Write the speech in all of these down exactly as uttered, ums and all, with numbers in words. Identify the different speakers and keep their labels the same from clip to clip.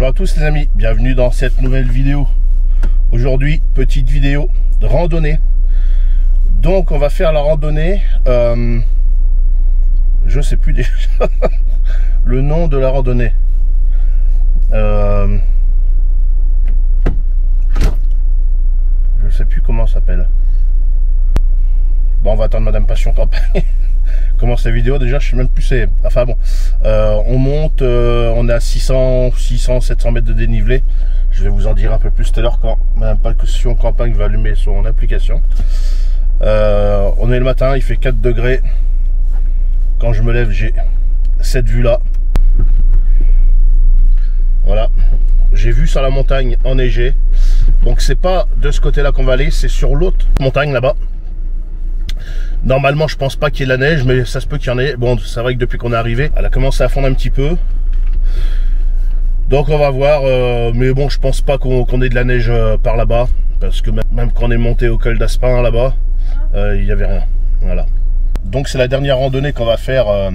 Speaker 1: Bonjour à tous les amis, bienvenue dans cette nouvelle vidéo. Aujourd'hui, petite vidéo de randonnée. Donc on va faire la randonnée, euh, je sais plus déjà le nom de la randonnée. Euh, je sais plus comment ça s'appelle. Bon, on va attendre Madame Passion Campagne. Commence la vidéo déjà, je sais même plus c'est. Enfin bon, euh, on monte, euh, on est à six cents, six cents, sept cents mètres de dénivelé. Je vais vous en dire un peu plus tout à l'heure quand Madame Passion Campagne va allumer son application. Euh, on est le matin, il fait quatre degrés. Quand je me lève, j'ai cette vue là. Voilà, j'ai vu sur la montagne enneigée. Donc c'est pas de ce côté là qu'on va aller, c'est sur l'autre montagne là-bas. Normalement je pense pas qu'il y ait de la neige, mais ça se peut qu'il y en ait. Bon, c'est vrai que depuis qu'on est arrivé, elle a commencé à fondre un petit peu. Donc on va voir, euh, mais bon, je pense pas qu'on qu'on ait de la neige euh, par là-bas, parce que même, même quand on est monté au col d'Aspin là-bas, euh, il n'y avait rien. Voilà. Donc c'est la dernière randonnée qu'on va faire euh,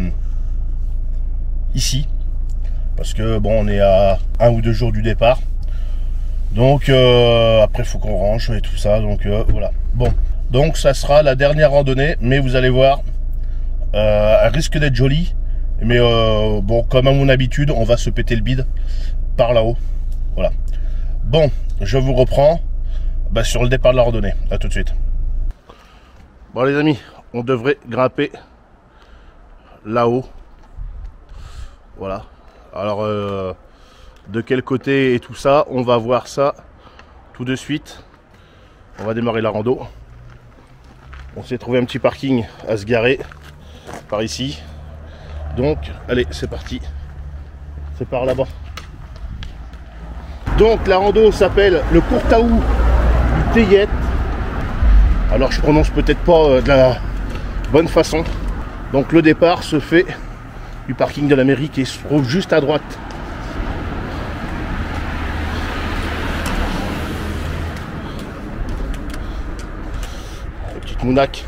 Speaker 1: ici, parce que bon, on est à un ou deux jours du départ. Donc euh, après il faut qu'on range et tout ça, donc euh, voilà. Bon, donc ça sera la dernière randonnée, mais vous allez voir, euh, elle risque d'être jolie. Mais euh, bon, comme à mon habitude, on va se péter le bide par là-haut. Voilà. Bon, je vous reprends bah, sur le départ de la randonnée. À tout de suite. Bon les amis, on devrait grimper là-haut. Voilà. Alors, euh, de quel côté et tout ça, on va voir ça tout de suite. On va démarrer la rando. On s'est trouvé un petit parking à se garer par ici. Donc, allez, c'est parti. C'est par là-bas. Donc, la rando s'appelle le Courtaou du Tayet. Alors, je prononce peut-être pas euh, de la bonne façon. Donc, le départ se fait du parking de la mairie qui se trouve juste à droite. La petite mounaque.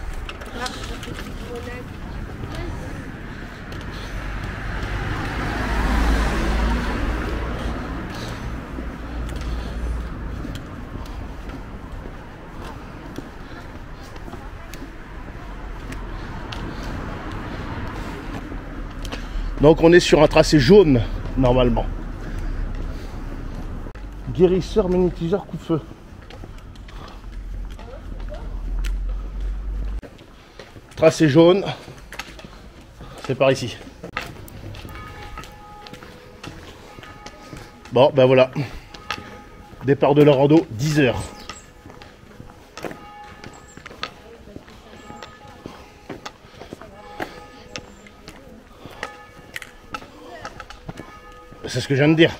Speaker 1: Donc on est sur un tracé jaune normalement. Guérisseur, magnétiseur, coup-de-feu. Tracé jaune. C'est par ici. Bon ben voilà. Départ de la rando, dix heures. C'est ce que je viens de dire.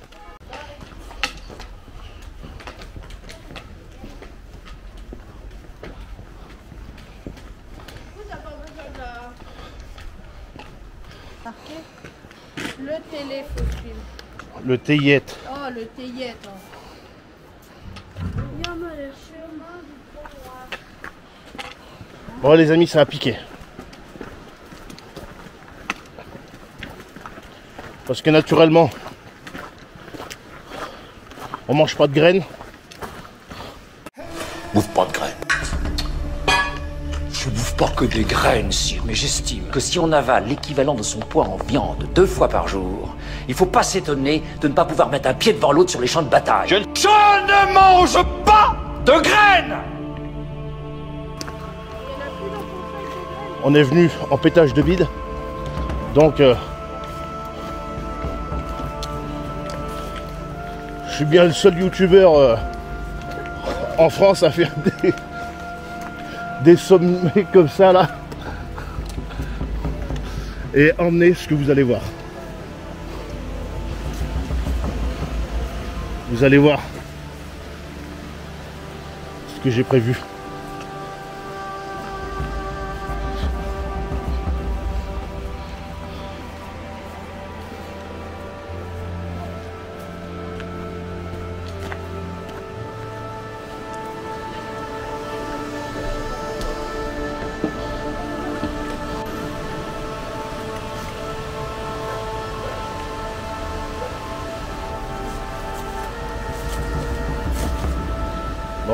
Speaker 2: Le téléphone.
Speaker 1: Le Tayet.
Speaker 2: Oh, le Tayet.
Speaker 1: Bon les amis, ça a piqué. Parce que naturellement, on mange pas de graines.
Speaker 3: Bouffe pas de graines. Je bouffe pas que des graines, sire, mais j'estime que si on avale l'équivalent de son poids en viande deux fois par jour, il faut pas s'étonner de ne pas pouvoir mettre un pied devant l'autre sur les champs de bataille. Je, je ne mange pas de graines.
Speaker 1: On est venu en pétage de bide. Donc... Euh, je suis bien le seul youtubeur euh, en France à faire des, des sommets comme ça là. Et emmener ce que vous allez voir. Vous allez voir ce que j'ai prévu.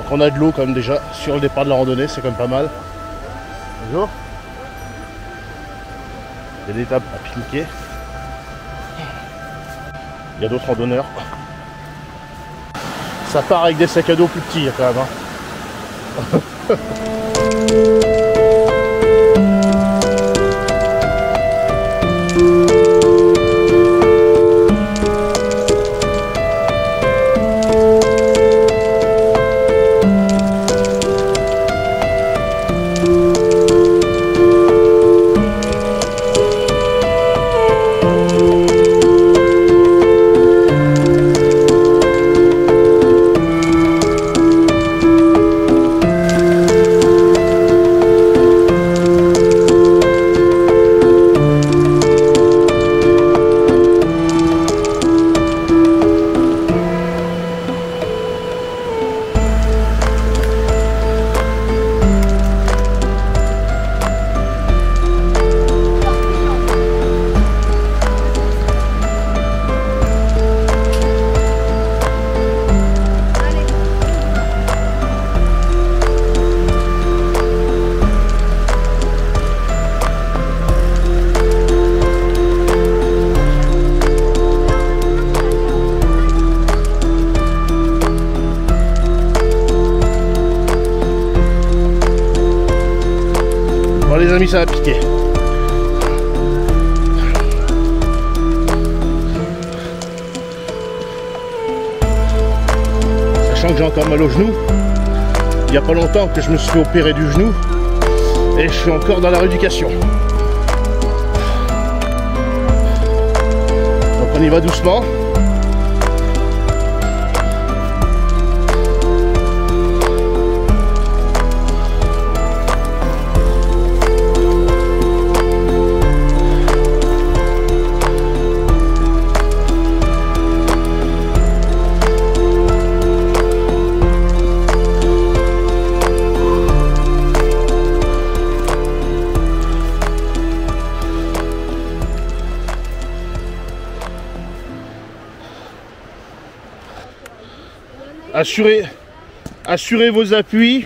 Speaker 1: on a de l'eau quand même déjà sur le départ de la randonnée, c'est quand même pas mal. Bonjour. Il y a des tables à pique-niquer. Il y a d'autres randonneurs. Ça part avec des sacs à dos plus petits quand même. Hein. Les amis, ça va piquer. Sachant que j'ai encore mal au genou. Il n'y a pas longtemps que je me suis fait opérer du genou. Et je suis encore dans la rééducation. Donc on y va doucement. Assurez, assurez vos appuis.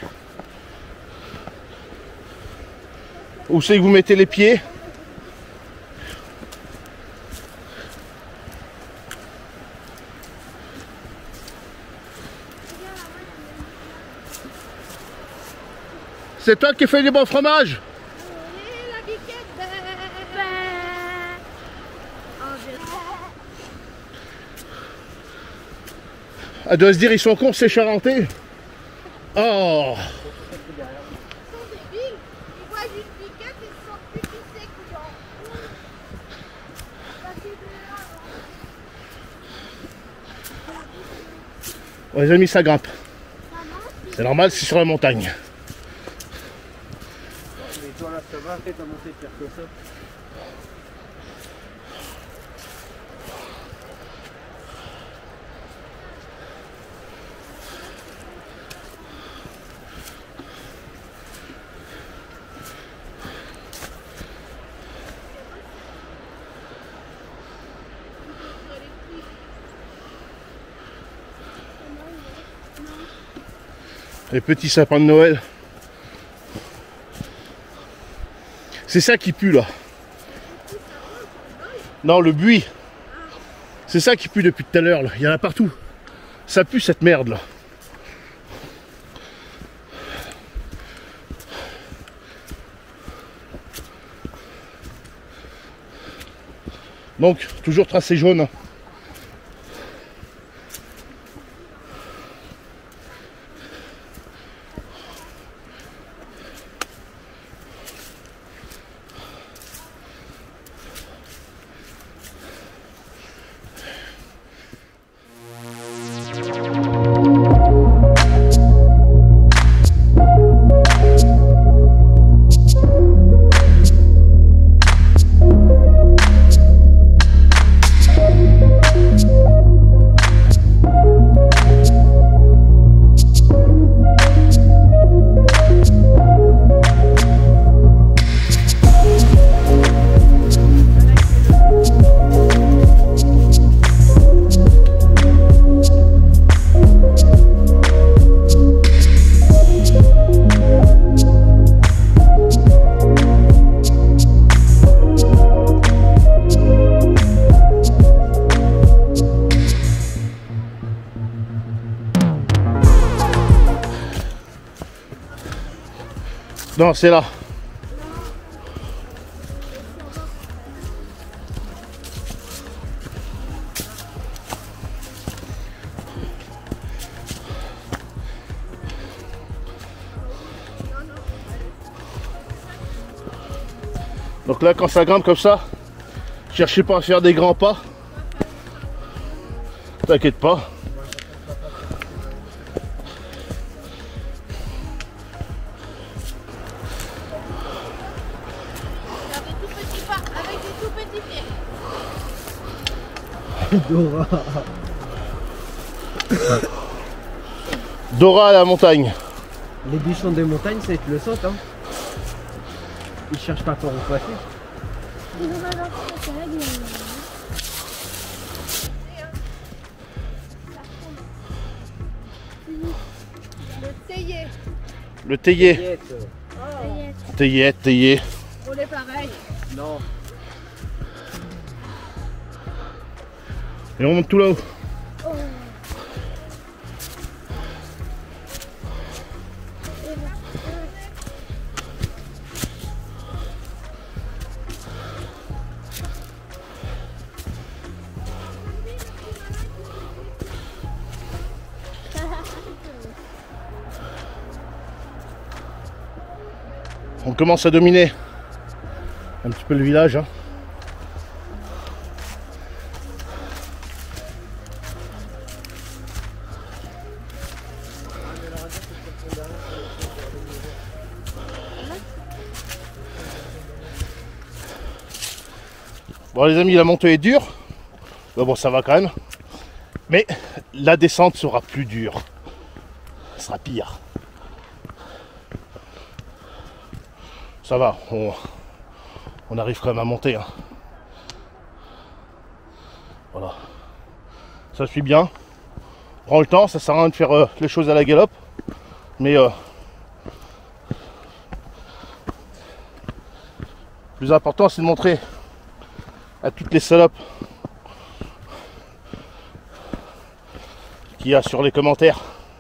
Speaker 1: Où c'est que vous mettez les pieds? C'est toi qui fais les bons fromages? Elle doit se dire, ils sont cons, ces Charentais. Oh! Bon, les amis, ça grimpe. C'est normal, c'est sur la montagne.
Speaker 4: Mais toi là, ça va, arrête à monter de faire comme ça.
Speaker 1: Les petits sapins de Noël. C'est ça qui pue là. Non, le buis. C'est ça qui pue depuis tout à l'heure là. Il y en a partout. Ça pue cette merde là. Donc, toujours tracé jaune. Non, c'est là. Donc là, quand ça grimpe comme ça, cherchez pas à faire des grands pas. T'inquiète pas.
Speaker 2: Faire des tout petits pas avec des tout petits pieds.
Speaker 4: Dora.
Speaker 1: Dora à la montagne.
Speaker 4: Les bichons des montagnes, ça te le saute, hein. Ils cherchent pas pour où passer.
Speaker 2: Le théier.
Speaker 1: Le théier.
Speaker 4: Théier.
Speaker 1: Théier, théier.
Speaker 2: On est pareil.
Speaker 4: Non.
Speaker 1: Et on monte tout là-haut. On commence à dominer un petit peu le village. Hein. Bon les amis, la montée est dure. Mais bon, ça va quand même. Mais la descente sera plus dure. Ça sera pire. Ça va, on, on arrive quand même à monter. Hein. Voilà. Ça suit bien. Prends le temps, ça sert à rien de faire euh, les choses à la galope. Mais euh, le plus important, c'est de montrer à toutes les salopes qu'il y a sur les commentaires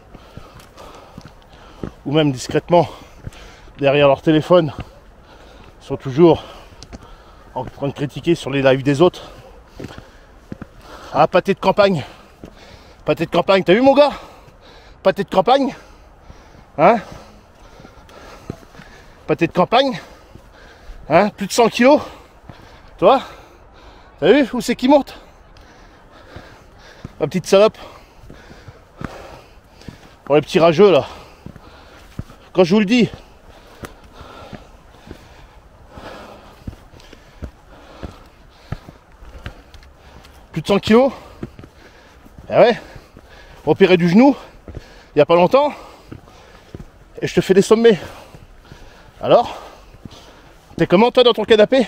Speaker 1: ou même discrètement derrière leur téléphone, sont toujours en train de critiquer sur les lives des autres. Ah, pâté de campagne. Pâté de campagne, t'as vu mon gars? Pâté de campagne. Hein? Pâté de campagne. Hein? Plus de cent kilos. Toi? T'as vu où c'est qui monte? Ma petite salope. Pour les petits rageux là. Quand je vous le dis. Plus de cent kilos. Eh ouais. Opéré du genou. Il n'y a pas longtemps. Et je te fais des sommets. Alors? T'es comment toi dans ton canapé?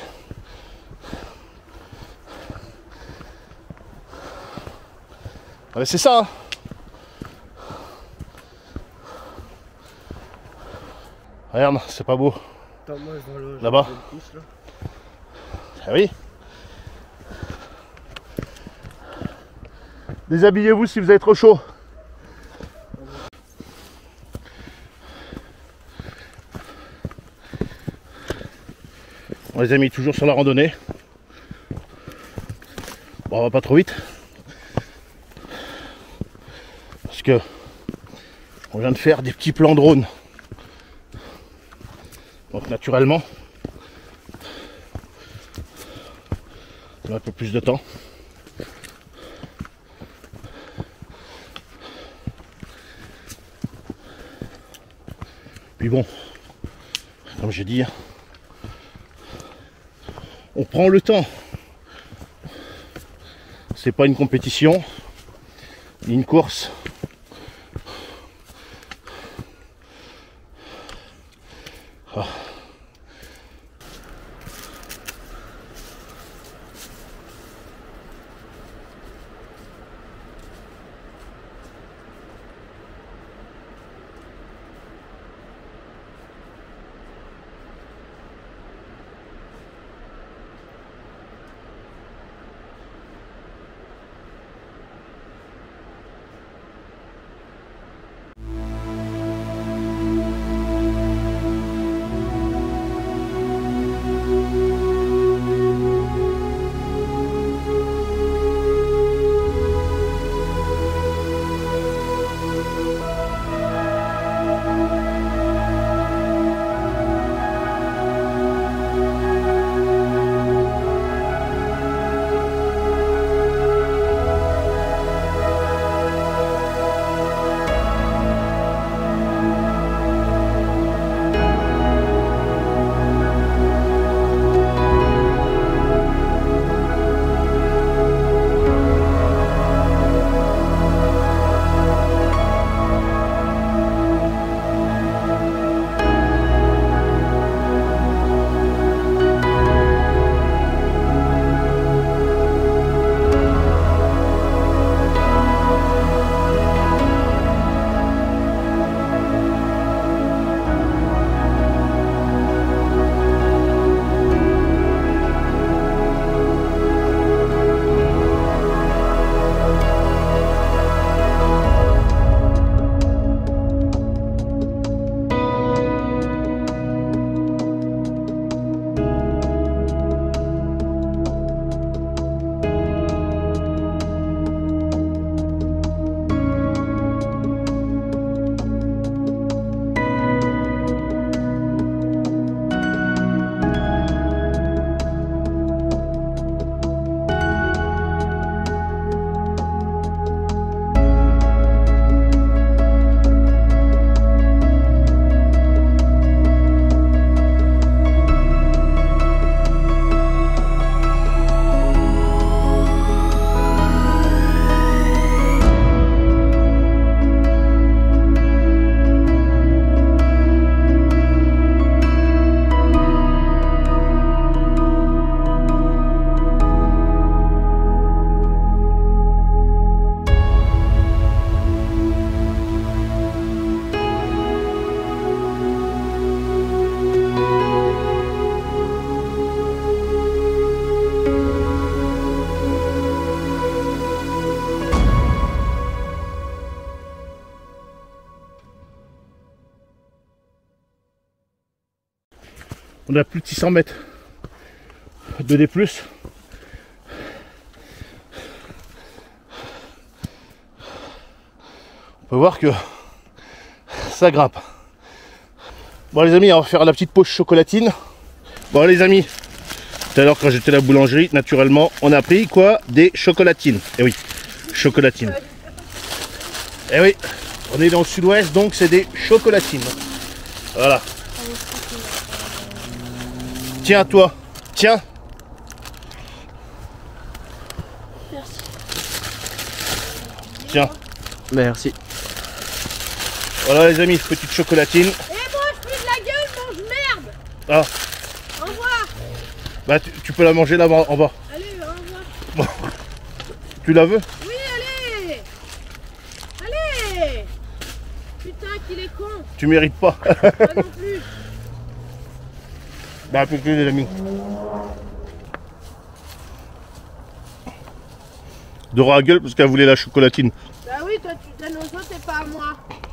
Speaker 1: Ah, c'est ça. Hein. Regarde, c'est pas beau.
Speaker 4: Attends, moi, je vois le-
Speaker 1: Là-bas.
Speaker 4: je pousse, là.
Speaker 1: Ah oui. Déshabillez-vous si vous avez trop chaud. On les a mis toujours sur la randonnée. Bon, on va pas trop vite. Parce que on vient de faire des petits plans drone. Donc naturellement, on a un peu plus de temps. Puis bon, comme j'ai dit, on prend le temps. C'est pas une compétition, ni une course. Ah. On a plus de six cents mètres de D plus. On peut voir que ça grimpe. Bon les amis, on va faire la petite pause chocolatine. Bon les amis, tout à l'heure quand j'étais à la boulangerie, naturellement, on a pris quoi? Des chocolatines. Et oui, chocolatines. Et oui, on est dans le sud-ouest, donc c'est des chocolatines. Voilà. Tiens toi, tiens.
Speaker 2: Merci.
Speaker 1: Tiens.
Speaker 4: Merci.
Speaker 1: Voilà les amis, petite chocolatine.
Speaker 2: Et mange plus de la gueule, mange merde.
Speaker 1: Ah,
Speaker 2: Au revoir.
Speaker 1: bah tu, tu peux la manger là-bas en bas.
Speaker 2: Allez, au revoir.
Speaker 1: Tu la veux?
Speaker 2: Oui, allez. Allez. Putain, qu'il est con.
Speaker 1: Tu mérites pas.
Speaker 2: Moi non plus.
Speaker 1: Bah un peu plus les amis. Dora a gueule parce qu'elle voulait la chocolatine.
Speaker 2: Bah oui, toi tu donnes aux autres et pas à moi.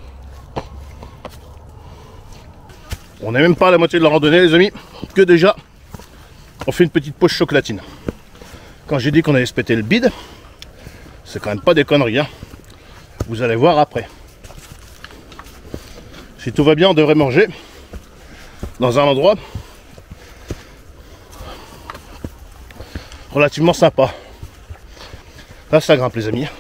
Speaker 1: On n'est même pas à la moitié de la randonnée les amis, que déjà on fait une petite pause chocolatine. Quand j'ai dit qu'on allait se péter le bide, c'est quand même pas des conneries hein. Vous allez voir après. Si tout va bien, on devrait manger dans un endroit relativement sympa. Là ça grimpe les amis.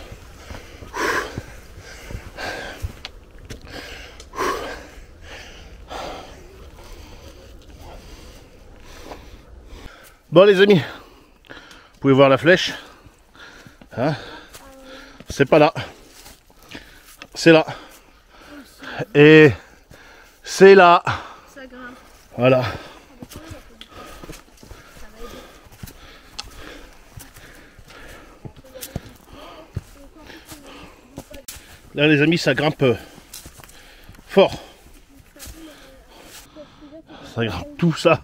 Speaker 1: Bon les amis, vous pouvez voir la flèche, hein, c'est pas là, c'est là, et c'est là,
Speaker 2: Ça grimpe.
Speaker 1: voilà. Là les amis, ça grimpe euh, fort, ça grimpe tout ça.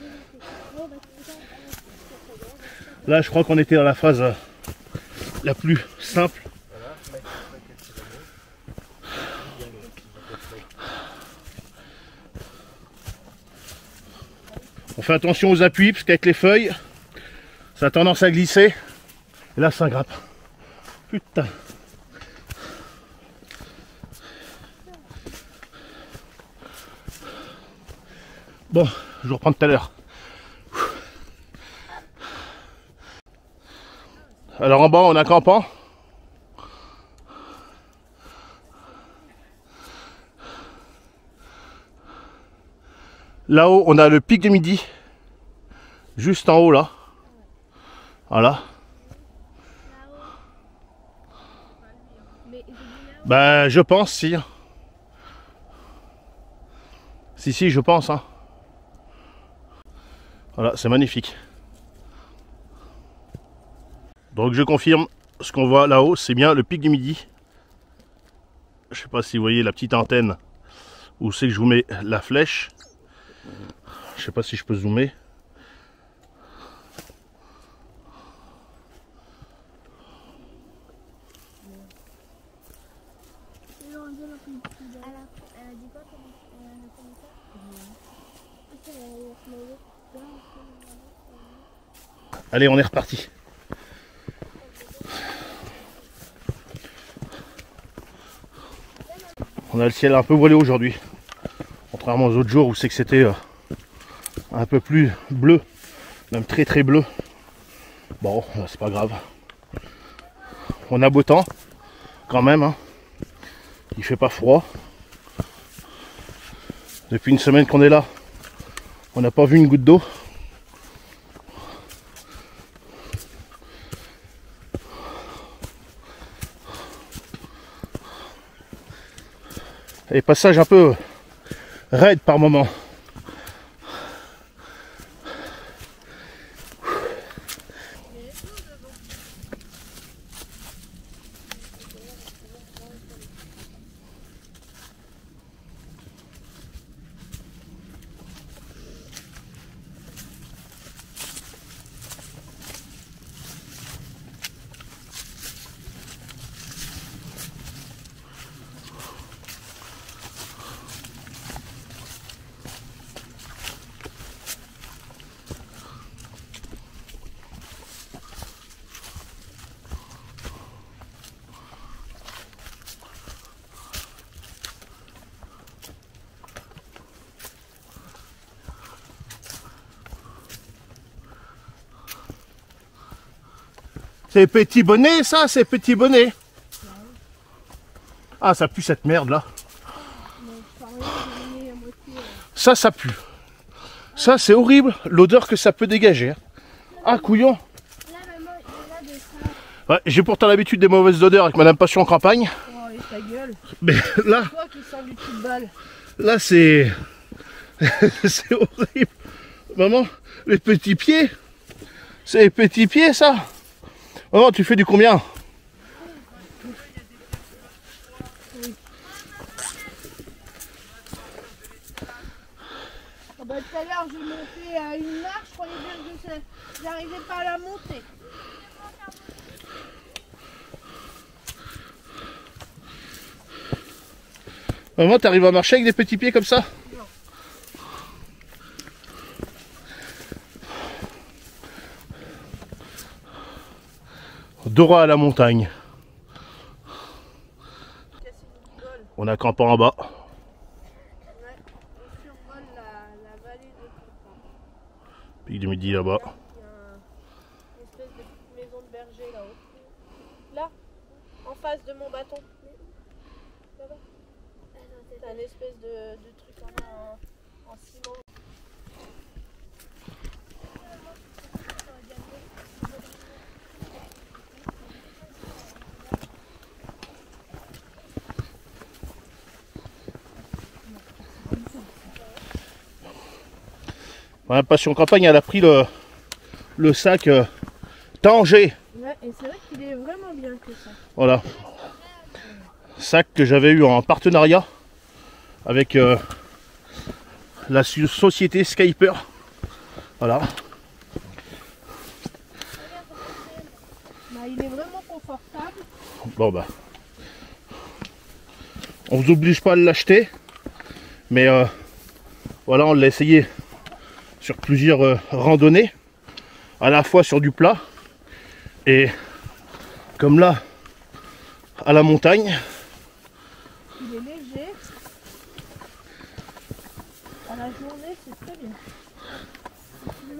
Speaker 1: Là, je crois qu'on était dans la phase euh, la plus simple. On fait attention aux appuis, parce qu'avec les feuilles, ça a tendance à glisser. Et là, ça grimpe. Putain. Bon, je vous reprends tout à l'heure. Alors en bas on a Campan. Là-haut on a le pic du Midi. Juste en haut là. Voilà. Ben je pense si. Si si je pense hein. Voilà, c'est magnifique. Donc je confirme, ce qu'on voit là-haut, c'est bien le pic du Midi. Je sais pas si vous voyez la petite antenne où c'est que je vous mets la flèche. Je sais pas si je peux zoomer. Allez, on est reparti. On a le ciel un peu voilé aujourd'hui, contrairement aux autres jours où c'est que c'était euh, un peu plus bleu, même très très bleu. Bon, c'est pas grave. On a beau temps quand même, hein. Il fait pas froid. Depuis une semaine qu'on est là, on n'a pas vu une goutte d'eau. Et passage un peu raide par moment. C'est petit bonnet, ça, c'est petit bonnet. Ah, ça pue cette merde là. Ça, ça pue. Ça, c'est horrible, l'odeur que ça peut dégager. Ah, couillon. Ouais, j'ai pourtant l'habitude des mauvaises odeurs avec Madame Passion en campagne.
Speaker 2: Oh, et ta gueule.
Speaker 1: Mais là,
Speaker 2: Toi qui sens du coup de balle.
Speaker 1: là c'est... c'est horrible. Maman, les petits pieds. C'est les petits pieds, ça. Maman, tu fais du combien?
Speaker 2: Oh bah, tout à l'heure, j'ai monté à une marche, je croyais bien que je- j'arrivais pas à la monter.
Speaker 1: Maman, t'arrives à marcher avec des petits pieds comme ça? Dora à la montagne. On a campé en bas.
Speaker 2: Ouais, on survole la, la vallée de Campan.
Speaker 1: Pic du Midi là-bas.
Speaker 2: Il y a un- une espèce de petite maison de berger là-haut. Là, en face de mon bâton. Là-bas. C'est un espèce de, de truc en, en ciment.
Speaker 1: Ma Passion campagne, elle a pris le, le sac euh, Tanger.
Speaker 2: Ouais, et c'est vrai qu'il est vraiment bien que ça.
Speaker 1: Voilà. Sac que j'avais eu en partenariat avec euh, la société Skyper. Voilà.
Speaker 2: Bah, il est vraiment confortable.
Speaker 1: Bon bah. On vous oblige pas à l'acheter. Mais euh, voilà, on l'a essayé sur plusieurs euh, randonnées. À la fois sur du plat. Et comme là, à la montagne.
Speaker 2: Il est léger. À la journée, c'est très bien. Sinon...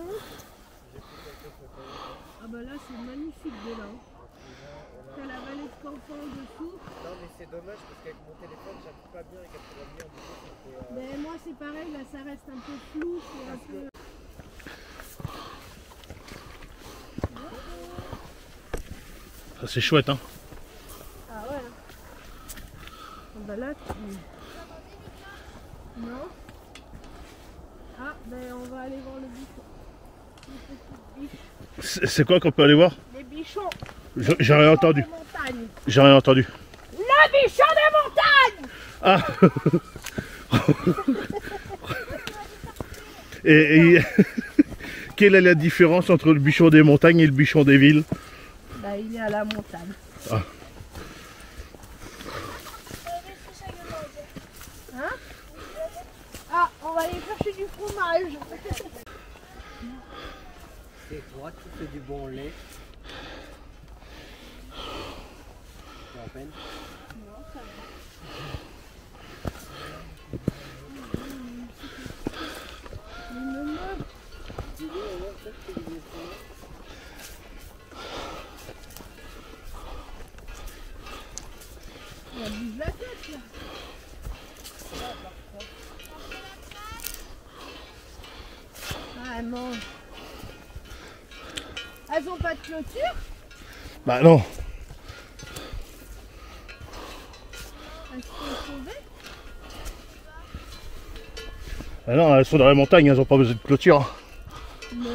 Speaker 2: Ah bah là, c'est magnifique de là. T'as la vallée de Campan en dessous.
Speaker 4: Non mais c'est dommage parce qu'avec mon téléphone j'appuie pas bien et quatre-vingt-dix en dessous. Euh...
Speaker 2: Mais moi c'est pareil, là ça reste un peu flou, c'est un peu...
Speaker 1: Ça c'est chouette hein.
Speaker 2: Ah ouais. Ah bah là tu... Non. Ah ben on va aller voir le bichon. Les petites biches.
Speaker 1: C'est c'est quoi qu'on peut aller voir?
Speaker 2: Les bichons.
Speaker 1: Je- J'ai rien entendu.
Speaker 2: Des montagnes.
Speaker 1: J'ai rien entendu.
Speaker 2: Le bichon des montagnes.
Speaker 1: Ah. Et, et quelle est la différence entre le bichon des montagnes et le bichon des villes?
Speaker 2: Bah il est à la montagne.
Speaker 1: Ah.
Speaker 2: Hein? Ah, on va aller chercher du fromage.
Speaker 4: C'est toi qui fais du bon lait. C'est à peine.
Speaker 2: Non, ça va. Mais maman, elle bouge la tête là. Ah, elle mange. Elles ont pas de clôture?
Speaker 1: Bah non.
Speaker 2: Elles se sont sauvées?
Speaker 1: Ah non, elles sont dans la montagne, elles ont pas besoin de clôture.
Speaker 2: Non.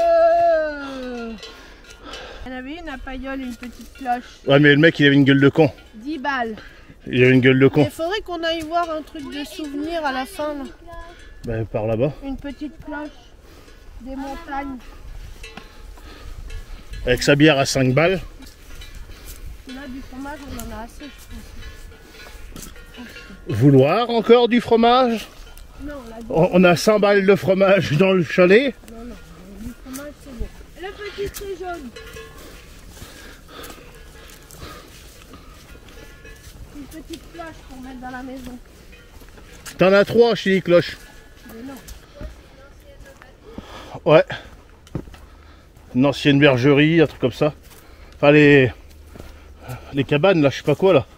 Speaker 2: Il y en avait une à Payolle et une petite cloche.
Speaker 1: Ouais mais le mec il avait une gueule de con.
Speaker 2: dix balles.
Speaker 1: Il avait une gueule de con.
Speaker 2: Il faudrait qu'on aille voir un truc de souvenir à la fin. Là.
Speaker 1: Bah par là-bas.
Speaker 2: Une petite cloche. Des montagnes.
Speaker 1: Avec sa bière à cinq balles.
Speaker 2: Là, du fromage, on en a assez, je pense.
Speaker 1: Vouloir encore du fromage?
Speaker 2: Non, là, du,
Speaker 1: On on a cent balles de fromage dans le chalet.
Speaker 2: non, non, du fromage, c'est bon. Le petit très jaune. Une petite cloche pour mettre dans la maison.
Speaker 1: T'en as trois chez les cloches.
Speaker 2: Mais non.
Speaker 1: Ouais. Une ancienne bergerie, un truc comme ça. Enfin les, les cabanes là, je sais pas quoi là.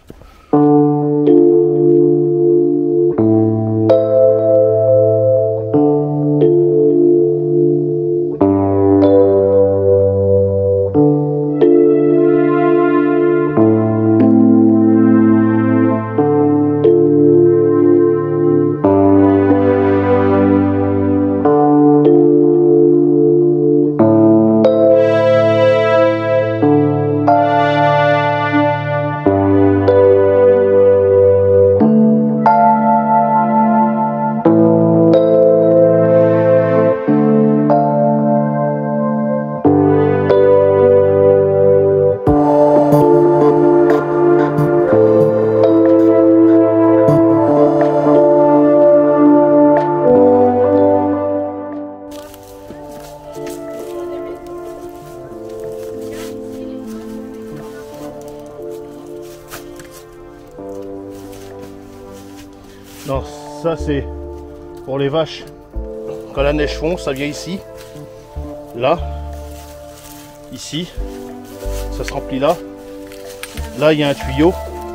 Speaker 1: Non, ça c'est pour les vaches. Quand la neige fond, ça vient ici, là, ici, ça se remplit là. Là, il y a un tuyau.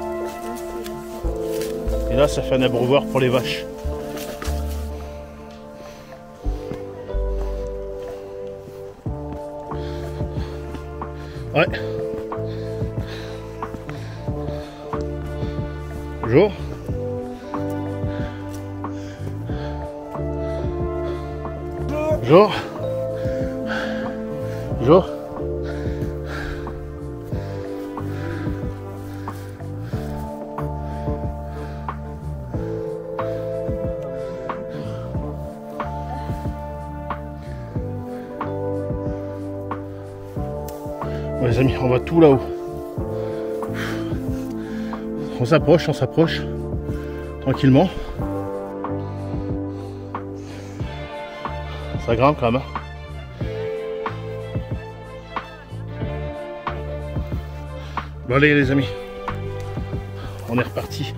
Speaker 1: Et là, ça fait un abreuvoir pour les vaches. Ouais. Bonjour. Bonjour. Bonjour. Bon, les amis, on va tout là-haut. On s'approche, on s'approche tranquillement. Ça grimpe quand même. Bon allez les amis, on est reparti.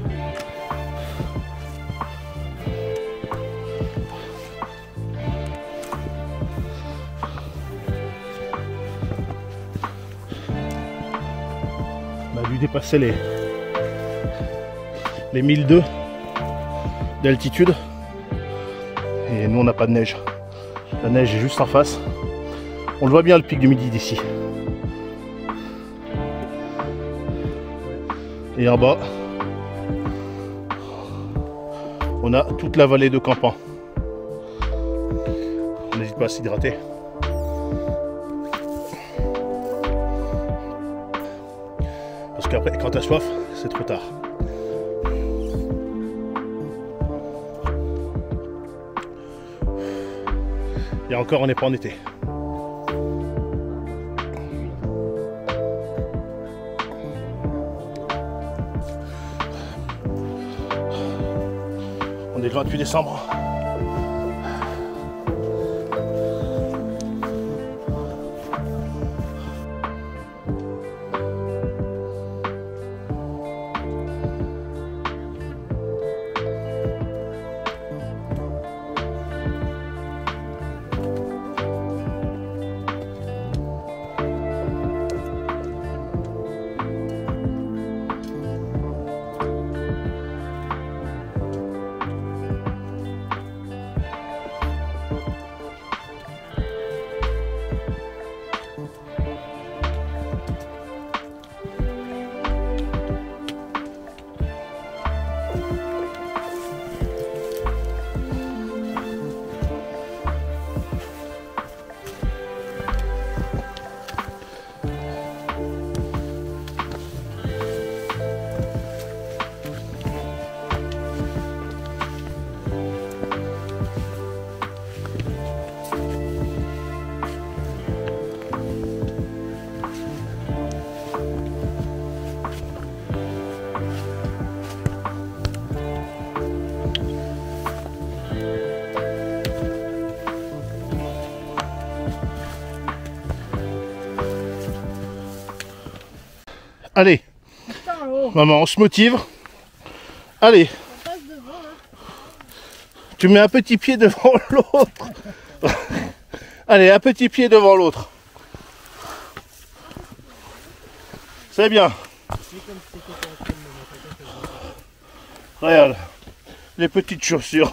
Speaker 1: On a dû dépasser les les mille deux d'altitude et nous on n'a pas de neige. La neige est juste en face. On le voit bien le pic du Midi d'ici. Et en bas, on a toute la vallée de Campan. On n'hésite pas à s'hydrater. Parce qu'après, quand tu as soif, c'est trop tard. Et encore, on n'est pas en été. On est le vingt-huit décembre. Allez,
Speaker 2: Putain, oh.
Speaker 1: Maman, on se motive. Allez,
Speaker 2: On passe devant là.
Speaker 1: tu mets un petit pied devant l'autre. Allez, un petit pied devant l'autre. C'est bien. Regarde, les petites chaussures.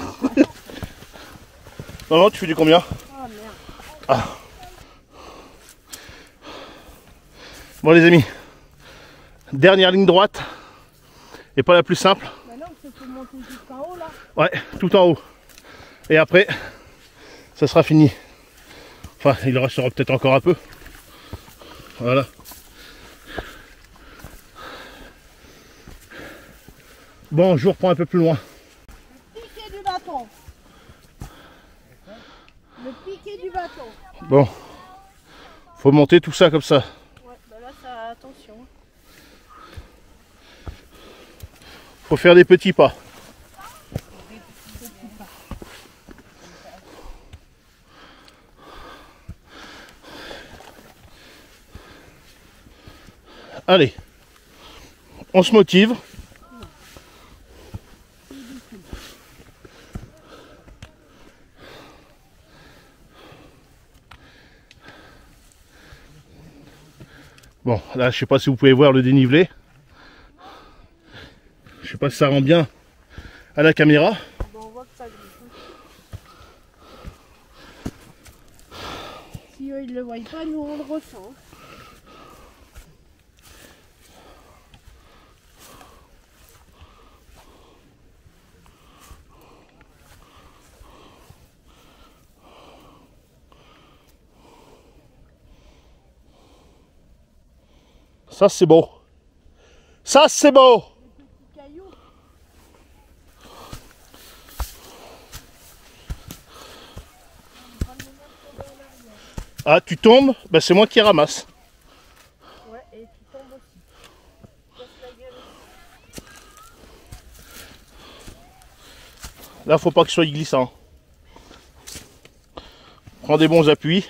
Speaker 1: Non, non, tu fais du combien?
Speaker 2: Oh merde.
Speaker 1: Ah. Bon les amis, dernière ligne droite, et pas la plus simple.
Speaker 2: Bah non, il faut monter jusqu'en haut là.
Speaker 1: Ouais, tout en haut. Et après, ça sera fini. Enfin, il en restera peut-être encore un peu. Voilà. Bon, je vous reprends un peu plus loin.
Speaker 2: Le piqué du bâton. Le piqué du bâton.
Speaker 1: Bon, faut monter tout ça comme ça.
Speaker 2: Ouais, bah là, ça, attention.
Speaker 1: Faut faire des petits pas. Allez, on se motive. Bon, là, je sais pas si vous pouvez voir le dénivelé. Je sais pas si ça rend bien à la caméra.
Speaker 2: Bon, on voit que ça glisse. Si eux, ils le voient pas, nous, on le ressent.
Speaker 1: Ça, c'est beau. Ça, c'est beau.
Speaker 2: Cailloux.
Speaker 1: Ah, tu tombes, ben, c'est moi qui ramasse.
Speaker 2: Ouais, et tu tombes aussi. Casse la gueule.
Speaker 1: Là, faut pas que ce soit glissant. Prends des bons appuis.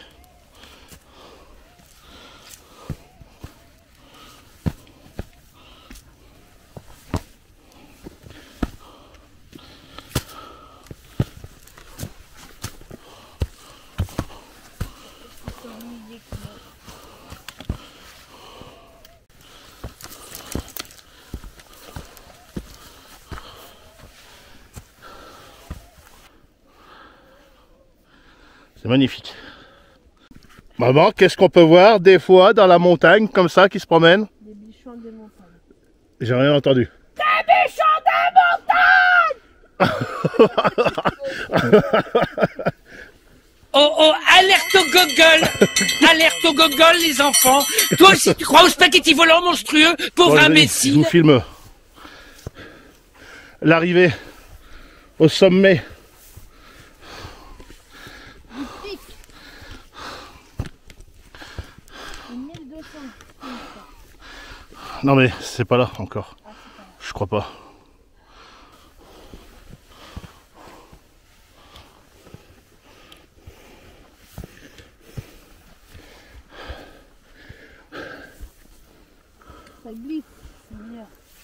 Speaker 1: C'est magnifique. Maman, qu'est-ce qu'on peut voir des fois dans la montagne comme ça qui se promènent?
Speaker 2: Des bichons des montagnes.
Speaker 1: J'ai rien entendu.
Speaker 2: Des bichons des montagnes.
Speaker 5: Oh oh, alerte au gogol. Alerte au gogol, les enfants. Toi aussi, tu crois au spaghetti volant monstrueux, pauvre
Speaker 1: Bon, les amis,
Speaker 5: imbécile.
Speaker 1: je vous filme l'arrivée au sommet. Non mais c'est pas là encore. Je crois pas.
Speaker 2: Ça glisse, c'est meilleur.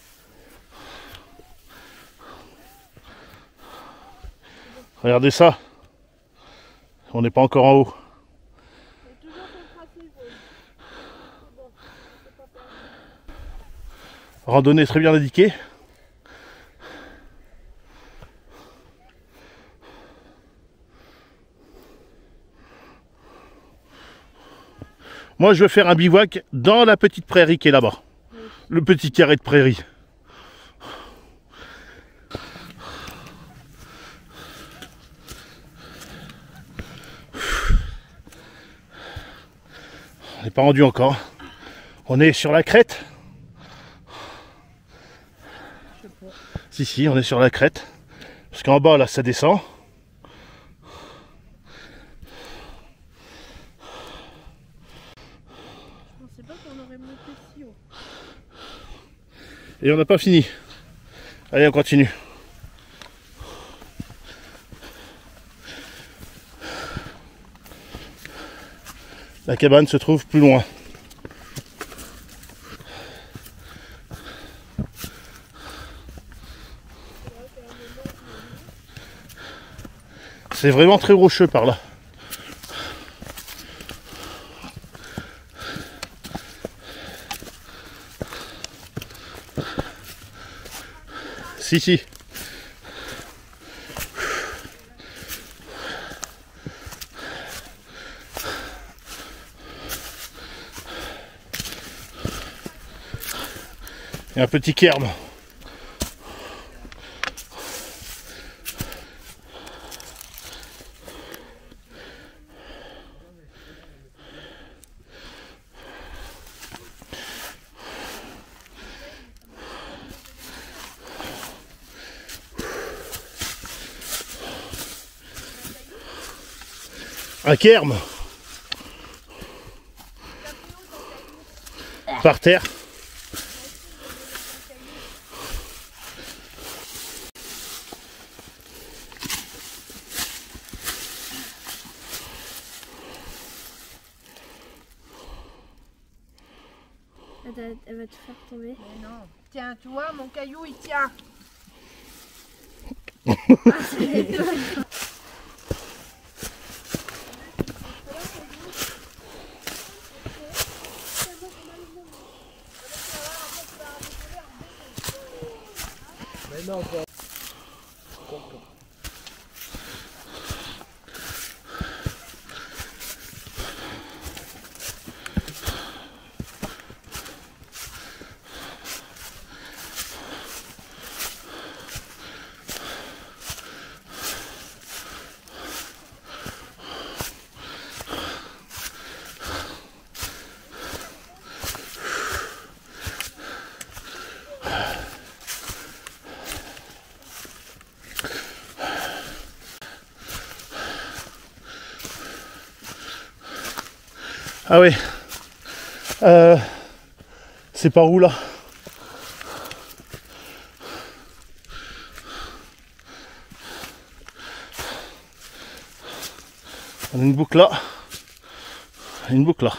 Speaker 1: Regardez ça. On n'est pas encore en haut. Randonnée très bien indiquée. Moi je veux faire un bivouac dans la petite prairie qui est là-bas. Oui. Le petit carré de prairie. On n'est pas rendu encore. On est sur la crête. Si, si, on est sur la crête. Parce qu'en bas, là, ça descend.
Speaker 2: Je pensais pas qu'on aurait monté si haut.
Speaker 1: Et on n'a pas fini. Allez, on continue. La cabane se trouve plus loin. C'est vraiment très rocheux par là. Si, si. Et un petit kerbe. Un kerme. Par terre.
Speaker 2: Elle va te faire tomber. Mais non. Tiens, tu vois, mon caillou, il tient. Ah, c'est
Speaker 4: Mais non, pas.
Speaker 1: Ah oui. Euh, c'est par où là? On a une boucle là. Une boucle là.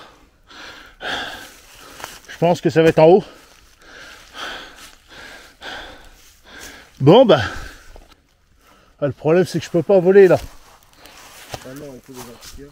Speaker 1: Je pense que ça va être en haut. Bon bah. Ah, le problème c'est que je peux pas voler là.
Speaker 4: Ah non, il faut des articles.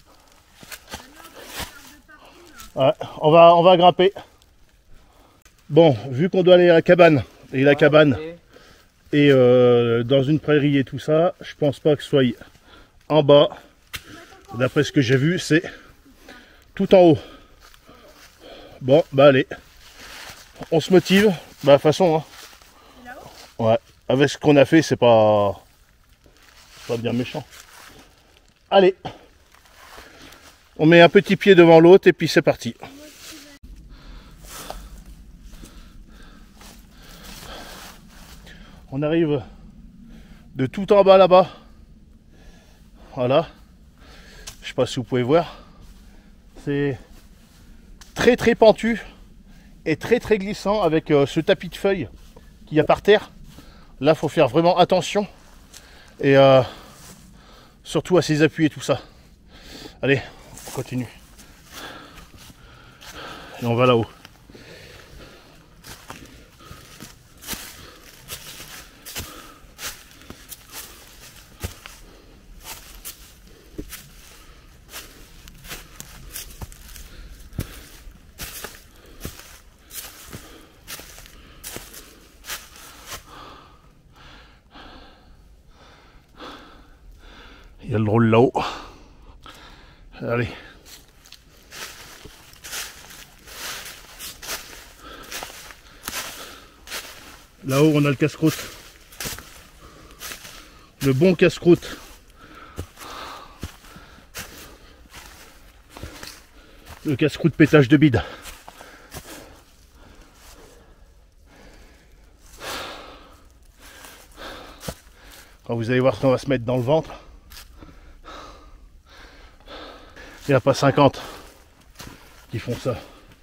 Speaker 1: Ouais, on va, on va grimper. Bon, vu qu'on doit aller à la cabane, et la cabane est euh, dans une prairie et tout ça, je pense pas que ce soit en bas. D'après ce que j'ai vu, c'est tout en haut. Bon, bah allez. On se motive. Bah, de toute façon, hein. Ouais, avec ce qu'on a fait, c'est pas... pas bien méchant. Allez. On met un petit pied devant l'autre et puis c'est parti. On arrive de tout en bas là-bas. Voilà. Je sais pas si vous pouvez voir. C'est très très pentu et très très glissant avec euh, ce tapis de feuilles qu'il y a par terre. Là, il faut faire vraiment attention. Et euh, surtout à ses appuis et tout ça. Allez. On continue. Et on va là-haut. Il y a le drôle là-haut. Allez. Là-haut, on a le casse-croûte. Le bon casse-croûte. Le casse-croûte pétage de bide. Quand vous allez voir ce qu'on va se mettre dans le ventre, il n'y a pas cinquante qui font ça.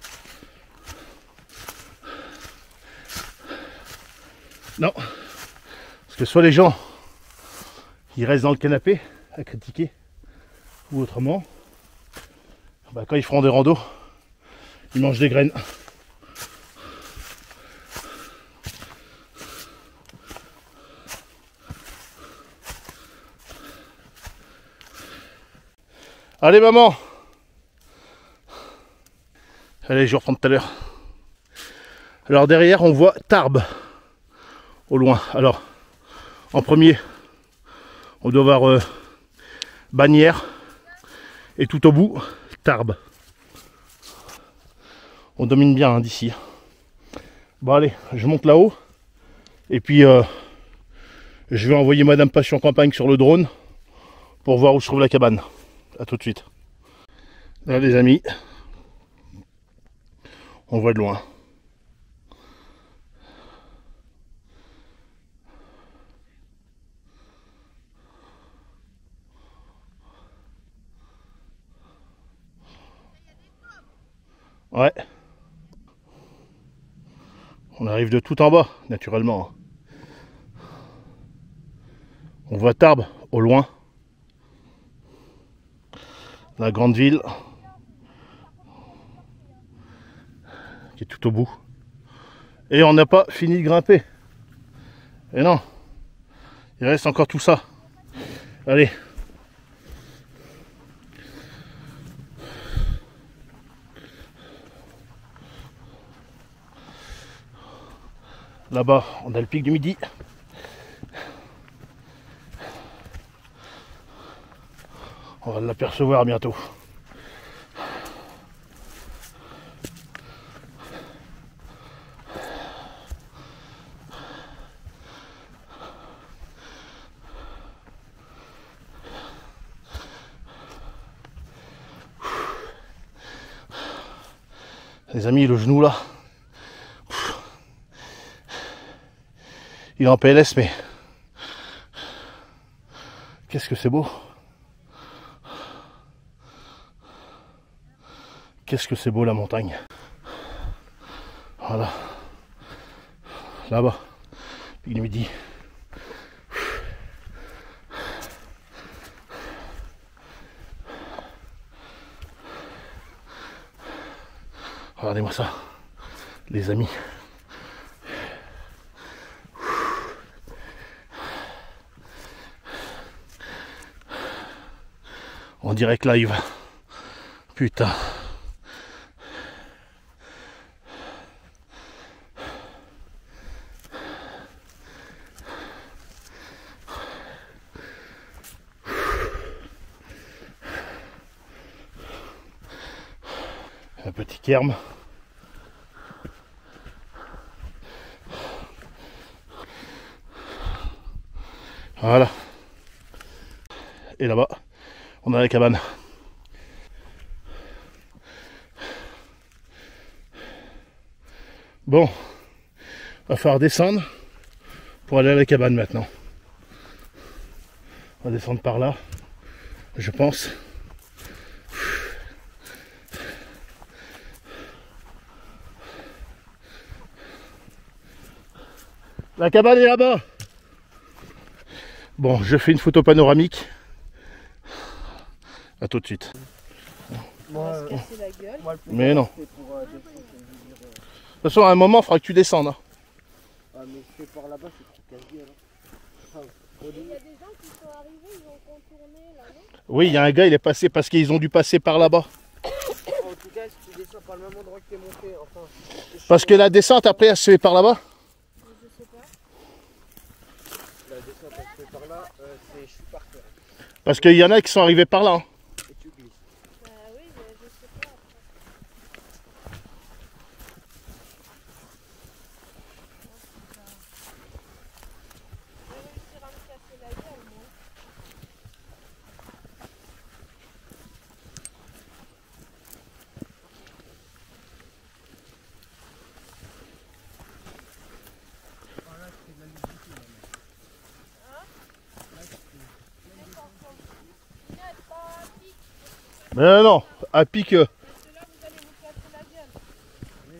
Speaker 1: Non. Parce que soit les gens, ils restent dans le canapé à critiquer, ou autrement, bah quand ils feront des randos, ils mangent des graines. Allez maman. Allez, je reprends tout à l'heure. Alors derrière on voit Tarbes. au loin. Alors, en premier, on doit voir euh, Bagnères et tout au bout, Tarbes. On domine bien hein, d'ici. Bon allez, je monte là-haut et puis euh, je vais envoyer Madame Passion Campagne sur le drone pour voir où se trouve la cabane. A tout de suite. Là les amis, on voit de loin. Ouais. On arrive de tout en bas, naturellement. On voit Tarbes au loin. La grande ville. Qui est tout au bout. Et on n'a pas fini de grimper. Et non. Il reste encore tout ça. Allez. Là-bas, on a le pic du Midi. On va l'apercevoir bientôt. Les amis, le genou là. Il est en P L S, mais qu'est-ce que c'est beau. Qu'est-ce que c'est beau la montagne. Voilà. Là-bas, pic du Midi. Regardez-moi ça, les amis. En direct live. Putain. Un petit kerm. Voilà. Et là-bas, on a la cabane. Bon, va falloir descendre pour aller à la cabane maintenant. On va descendre par là, je pense. La cabane est là-bas. Bon, je fais une photo panoramique. A tout de suite.
Speaker 4: Moi,
Speaker 2: On va se casser la gueule.
Speaker 4: moi, le plus
Speaker 1: Mais non.
Speaker 4: c'est pour, euh, descendre, c'est de dire, euh,
Speaker 1: De toute façon, à un moment, il faudra que tu descendes. Hein.
Speaker 4: ah, mais c'est par là-bas, c'est trop casse-gueule. Hein. Enfin, au
Speaker 2: Il
Speaker 4: début-
Speaker 2: y a des gens qui sont arrivés, ils ont contourné là, non?
Speaker 1: Oui, il y a un gars, il est passé parce qu'ils ont dû passer par là-bas.
Speaker 4: En tout cas, si tu descends par le même endroit que t'es monté, enfin.
Speaker 1: Parce que la descente, après, elle se fait par là-bas.
Speaker 2: Je sais pas.
Speaker 4: La descente, elle se fait par là, euh, c'est je suis par terre.
Speaker 1: Parce qu'il y en a qui sont arrivés par là. Hein.
Speaker 4: Et tu glisses.
Speaker 2: Bah oui, mais je sais pas après. Je vais réussir à me casser la gueule, moi.
Speaker 1: Mais non, à pic. euh,
Speaker 2: Parce que là, vous allez vous casser la gueule. Non,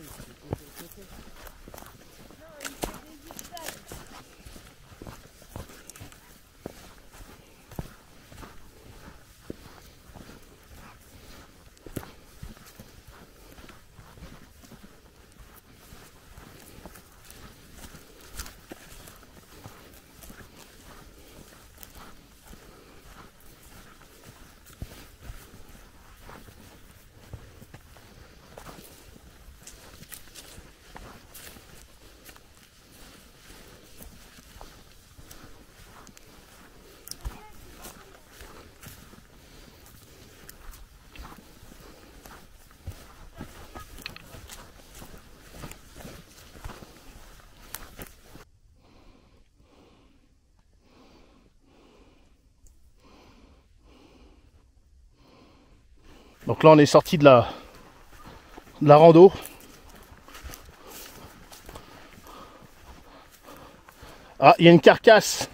Speaker 2: il fait des zigzags.
Speaker 1: Donc là on est sorti de la, de la rando. Ah, il y a une carcasse.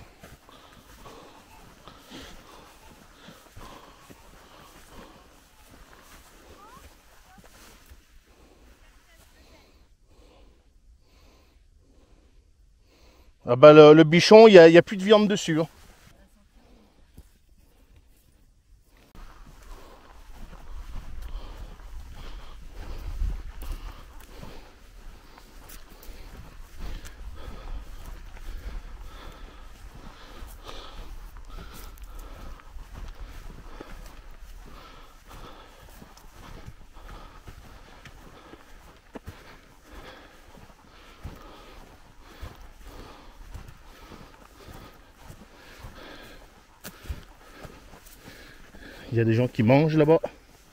Speaker 1: Ah bah le, le bichon, il n'y a, y a plus de viande dessus. Hein. Il y a des gens qui mangent là-bas.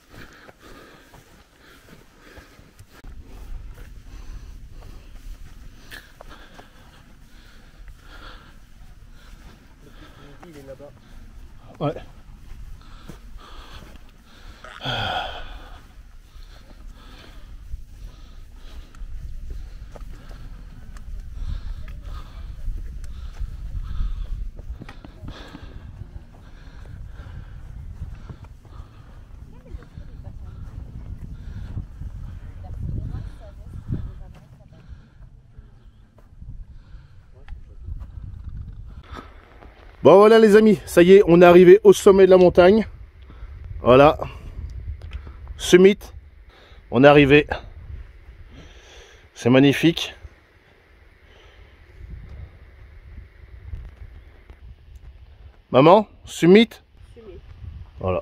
Speaker 1: Ouais. Bon voilà les amis, ça y est, on est arrivé au sommet de la montagne. Voilà. Summit. On est arrivé. C'est magnifique. Maman, Summit. Summit. Voilà.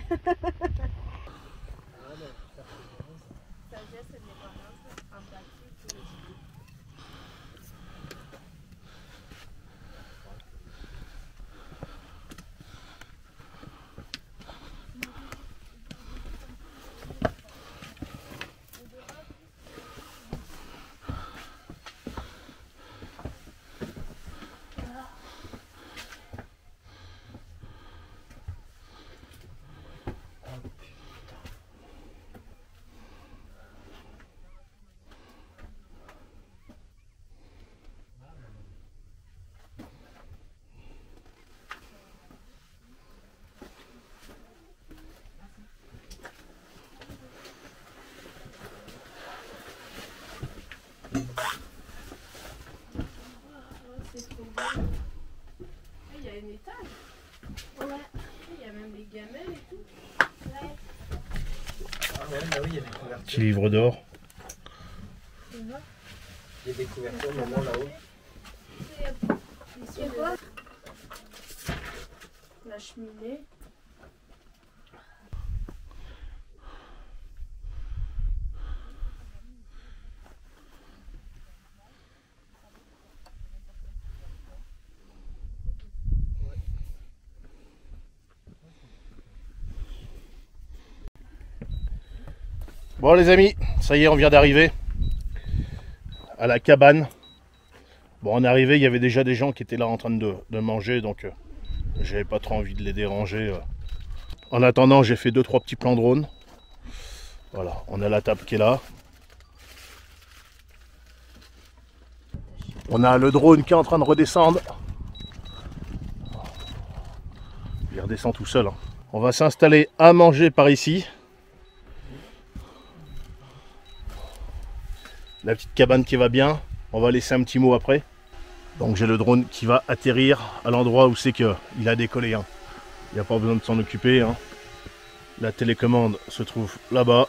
Speaker 2: Il y a une étage. Ouais. Il y a même des gamelles et tout. Ouais.
Speaker 4: Ah ouais, bah oui, il y a des couvertures.
Speaker 1: Petit livre d'or.
Speaker 4: Il y a des couvertures maintenant là-haut.
Speaker 2: C'est quoi? La cheminée.
Speaker 1: Bon les amis, ça y est, on vient d'arriver à la cabane. Bon, on est arrivé, il y avait déjà des gens qui étaient là en train de, de manger, donc euh, j'avais pas trop envie de les déranger. Euh. En attendant, j'ai fait deux trois petits plans drone. Voilà, on a la table qui est là. On a le drone qui est en train de redescendre. Il redescend tout seul. Hein. On va s'installer à manger par ici. La petite cabane qui va bien, on va laisser un petit mot après. Donc j'ai le drone qui va atterrir à l'endroit où c'est qu'il a décollé. Hein. Il n'y a pas besoin de s'en occuper. Hein. La télécommande se trouve là-bas.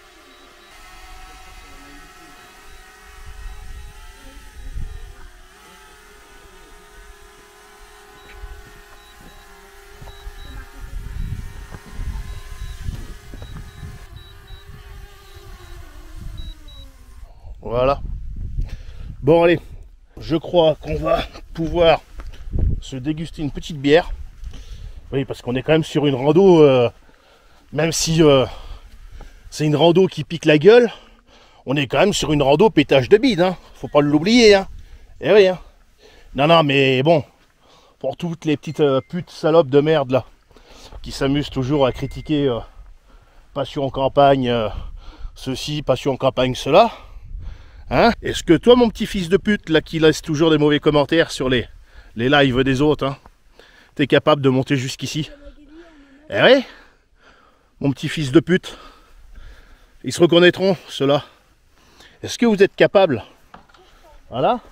Speaker 1: Voilà. Bon allez, je crois qu'on va pouvoir se déguster une petite bière. Oui, parce qu'on est quand même sur une rando, euh, même si euh, c'est une rando qui pique la gueule, on est quand même sur une rando pétage de bide, hein. Faut pas l'oublier, hein. Eh oui, hein. Non, non, mais bon, pour toutes les petites euh, putes salopes de merde là, qui s'amusent toujours à critiquer euh, passion campagne, euh, ceci, passion campagne, cela. Hein? Est-ce que toi, mon petit fils de pute, là, qui laisse toujours des mauvais commentaires sur les, les lives des autres, hein, t'es capable de monter jusqu'ici? Eh oui, mon petit fils de pute. Ils se reconnaîtront, ceux-là. Est-ce que vous êtes capable? Voilà.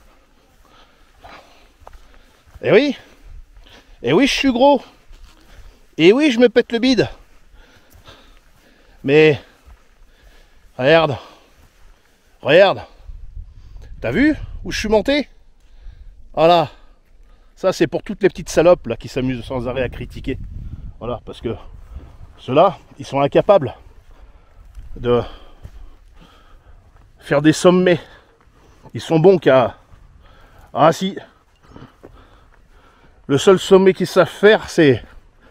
Speaker 1: Eh oui. Eh oui, je suis gros. Et oui, je me pète le bide. Mais, regarde. Regarde. T'as vu où je suis monté? Voilà. Ça, c'est pour toutes les petites salopes là qui s'amusent sans arrêt à critiquer. Voilà, parce que ceux-là, ils sont incapables de faire des sommets. Ils sont bons qu'à... Ah si. Le seul sommet qu'ils savent faire, c'est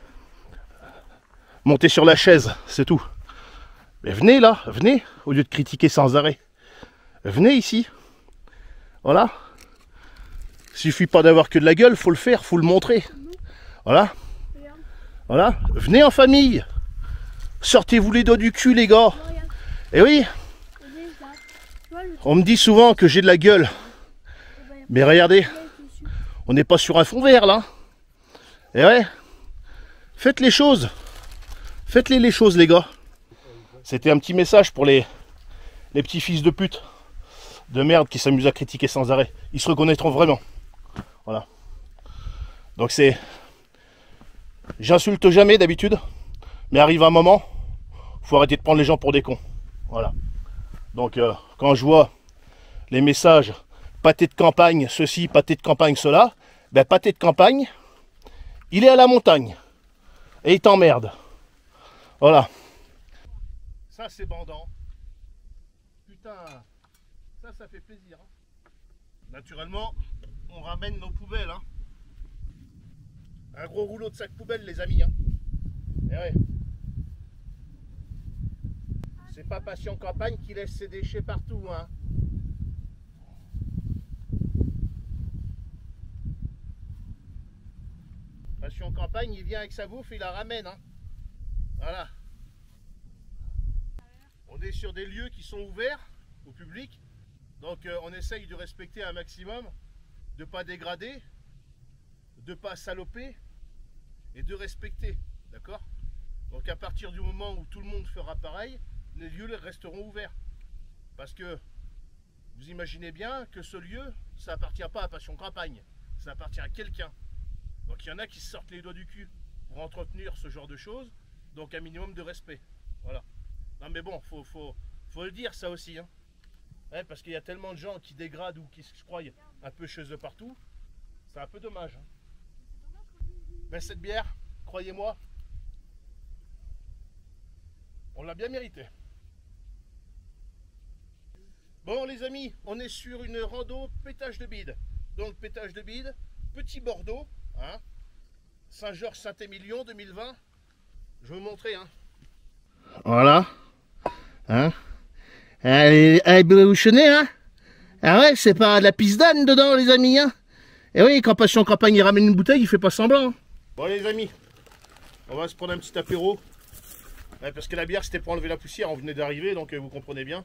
Speaker 1: monter sur la chaise, c'est tout. Mais venez là, venez, au lieu de critiquer sans arrêt. Venez ici. Voilà. Suffit pas d'avoir que de la gueule, faut le faire, faut le montrer. Voilà. Voilà. Venez en famille. Sortez-vous les doigts du cul, les gars. Et oui. On me dit souvent que j'ai de la gueule. Mais regardez, on n'est pas sur un fond vert là. Et ouais. Faites les choses. Faites-les les choses, les gars. C'était un petit message pour les, les petits fils de pute de merde qui s'amusent à critiquer sans arrêt. Ils se reconnaîtront vraiment. Voilà. Donc c'est... J'insulte jamais d'habitude, mais arrive un moment, faut arrêter de prendre les gens pour des cons. Voilà. Donc euh, quand je vois les messages pâté de campagne, ceci, pâté de campagne, cela, ben pâté de campagne, il est à la montagne. Et il t'emmerde. Voilà. Ça c'est bandant. Putain, ça, ça fait plaisir. Hein. Naturellement, on ramène nos poubelles. Hein. Un gros rouleau de sac poubelle, les amis. Hein. Et ouais. C'est pas Passion Campagne qui laisse ses déchets partout. Hein. Passion Campagne, il vient avec sa bouffe et il la ramène. Hein. Voilà. On est sur des lieux qui sont ouverts au public. Donc euh, on essaye de respecter un maximum, de ne pas dégrader, de ne pas saloper et de respecter. D'accord? Donc à partir du moment où tout le monde fera pareil, les lieux resteront ouverts. Parce que vous imaginez bien que ce lieu, ça appartient pas à Passion Campagne, ça appartient à quelqu'un. Donc il y en a qui se sortent les doigts du cul pour entretenir ce genre de choses, donc un minimum de respect. Voilà. Non mais bon, faut, faut, faut le dire ça aussi. Hein. Ouais, parce qu'il y a tellement de gens qui dégradent ou qui se croient un peu chez eux partout, c'est un peu dommage. Hein. Ben cette bière, croyez-moi, on l'a bien mérité. Bon les amis, on est sur une rando pétage de bide. Donc pétage de bide, petit Bordeaux, hein, Saint-Georges-Saint-Émilion deux mille vingt. Je vais vous montrer. Hein. Voilà. Hein. Elle est bouchonnée, hein. Ah ouais, c'est pas de la pisse d'âne dedans, les amis, hein. Et oui, quand Passion Campagne il ramène une bouteille, il fait pas semblant. Hein. Bon les amis, on va se prendre un petit apéro. Ouais, parce que la bière c'était pour enlever la poussière, on venait d'arriver, donc euh, vous comprenez bien.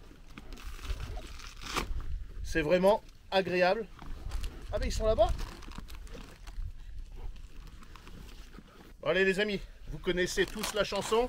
Speaker 1: C'est vraiment agréable. Ah mais ils sont là-bas. Bon, allez les amis, vous connaissez tous la chanson.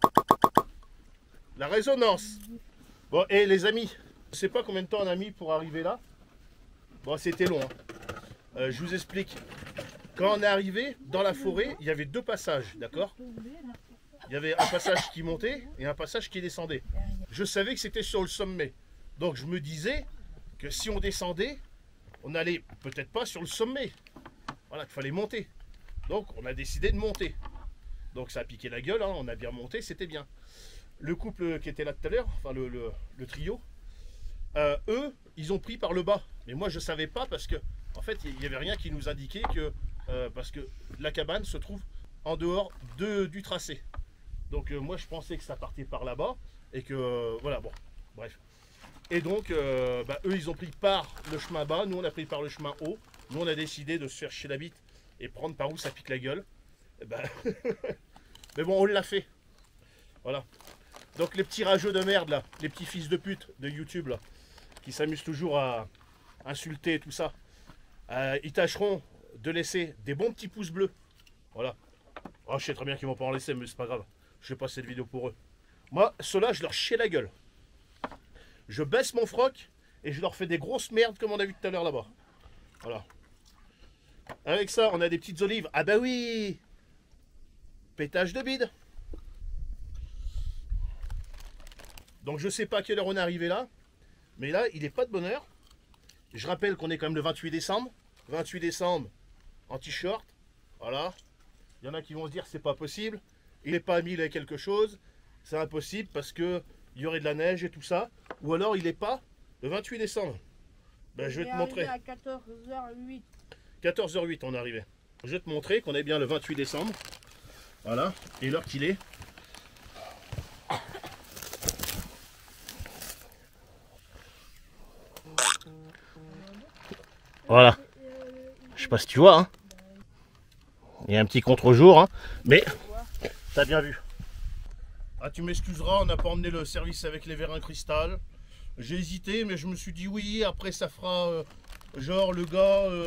Speaker 1: La résonance. Bon, et les amis, je sais pas combien de temps on a mis pour arriver là. Bon, c'était long. Hein. Euh, je vous explique. Quand on est arrivé dans la forêt, il y avait deux passages, d'accord? Il y avait un passage qui montait et un passage qui descendait. Je savais que c'était sur le sommet. Donc je me disais que si on descendait, on allait peut-être pas sur le sommet. Voilà, qu'il fallait monter. Donc on a décidé de monter. Donc ça a piqué la gueule, hein, on a bien monté, c'était bien. Le couple qui était là tout à l'heure, enfin le, le, le trio, euh, eux, ils ont pris par le bas. Mais moi je savais pas parce que en fait il n'y avait rien qui nous indiquait que euh, parce que la cabane se trouve en dehors de, du tracé. Donc euh, moi je pensais que ça partait par là-bas et que euh, voilà, bon, bref. Et donc euh, bah, eux ils ont pris par le chemin bas, nous on a pris par le chemin haut. Nous on a décidé de se faire chier la bite et prendre par où ça pique la gueule. Et bah, mais bon, on l'a fait. Voilà. Donc les petits rageux de merde là, les petits fils de pute de YouTube là, qui s'amusent toujours à insulter et tout ça, euh, ils tâcheront de laisser des bons petits pouces bleus. Voilà. Oh, je sais très bien qu'ils vont pas en laisser, mais c'est pas grave. Je vais passer cette vidéo pour eux. Moi, ceux-là, je leur chie la gueule. Je baisse mon froc et je leur fais des grosses merdes comme on a vu tout à l'heure là-bas. Voilà. Avec ça, on a des petites olives. Ah bah oui! Pétage de bide. Donc je sais pas à quelle heure on est arrivé là, mais là il n'est pas de bonne heure. Je rappelle qu'on est quand même le vingt-huit décembre. vingt-huit décembre en t-shirt. Voilà. Il y en a qui vont se dire c'est pas possible. Il n'est pas à mille et quelque chose. C'est impossible parce que il y aurait de la neige et tout ça. Ou alors il n'est pas le vingt-huit décembre. Ben, je vais te montrer.
Speaker 2: À quatorze heures huit.
Speaker 1: quatorze heures huit on est arrivé. Je vais te montrer qu'on est bien le vingt-huit décembre. Voilà. Et l'heure qu'il est. Voilà. Je sais pas si tu vois. Hein. Il y a un petit contre-jour. Hein. Mais t'as bien vu. Ah, tu m'excuseras, on n'a pas emmené le service avec les verres en cristal. J'ai hésité, mais je me suis dit oui. Après, ça fera euh, genre le gars. Euh...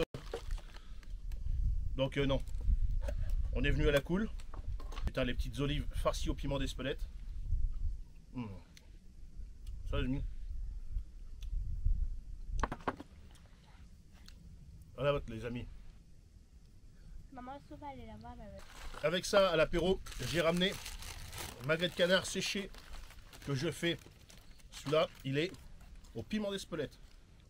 Speaker 1: Donc, euh, non. On est venu à la cool. Putain, les petites olives farcies au piment d'Espelette. Mmh. Ça, j'ai mis. Voilà, les amis.
Speaker 2: Maman Sauva, elle est là-bas. Avec...
Speaker 1: avec ça, à l'apéro, j'ai ramené magret de canard séché que je fais. Celui-là, il est au piment d'Espelette.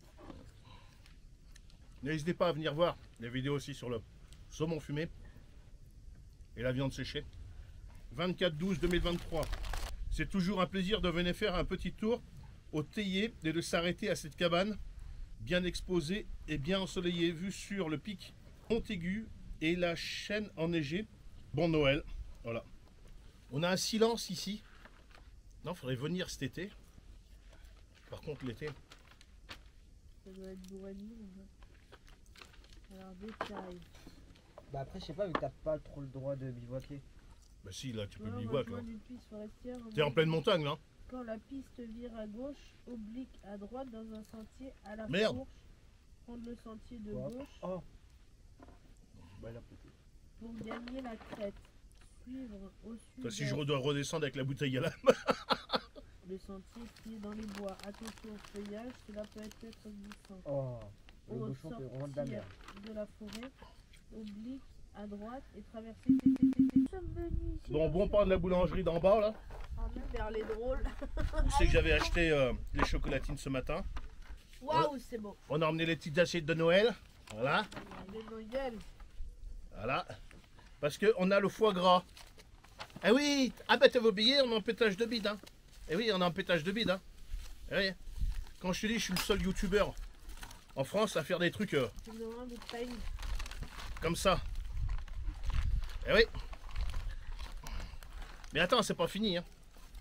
Speaker 1: N'hésitez pas à venir voir les vidéos aussi sur le saumon fumé et la viande séchée. vingt-quatre douze deux mille vingt-trois. C'est toujours un plaisir de venir faire un petit tour au Théier et de s'arrêter à cette cabane bien exposée et bien ensoleillée, vue sur le pic Montaigu et la chaîne enneigée. Bon Noël, voilà. On a un silence ici. Non, il faudrait venir cet été. Par contre, l'été.
Speaker 2: Ça doit être bourré de monde. Alors, détail.
Speaker 4: Bah après, je sais pas, vu que t'as pas trop le droit de bivouaquer.
Speaker 1: Bah si, là, tu peux
Speaker 2: Voilà,
Speaker 1: bivouac.
Speaker 2: rejoindre une piste forestière.
Speaker 1: T'es en pleine montagne, là.
Speaker 2: Quand la piste vire à gauche, oblique à droite dans un sentier à la
Speaker 1: Merde.
Speaker 2: fourche. Prendre le sentier de
Speaker 4: Quoi
Speaker 2: gauche
Speaker 4: Oh.
Speaker 1: Bah, là, peut-être.
Speaker 2: pour gagner la crête. Suivre au sud.
Speaker 1: Enfin, si je dois redescendre avec la bouteille à la main.
Speaker 2: Le sentier qui est dans les bois. Attention au feuillage, cela peut être glissant.
Speaker 4: Oh. Le
Speaker 2: Au
Speaker 4: bouchon fait vraiment de la
Speaker 2: sortir
Speaker 4: merde.
Speaker 2: de la forêt, oblique à droite et traverser.
Speaker 1: Bon, bon pain de la boulangerie d'en bas, là.
Speaker 2: Ah, même vers les drôles.
Speaker 1: Où c'est que j'avais acheté euh, les chocolatines ce matin.
Speaker 2: Waouh, c'est beau.
Speaker 1: On a emmené les petites assiettes de Noël. Voilà.
Speaker 2: Les Noël.
Speaker 1: Voilà. Parce qu'on a le foie gras. Ah oui. Ah bah t'avais oublié, on est en pétage de bide. Hein. Eh oui, on est en pétage de bide. Hein. Eh oui. Quand je te dis, je suis le seul youtubeur en France à faire des trucs euh, comme ça. Eh oui. Mais attends, c'est pas fini. Hein.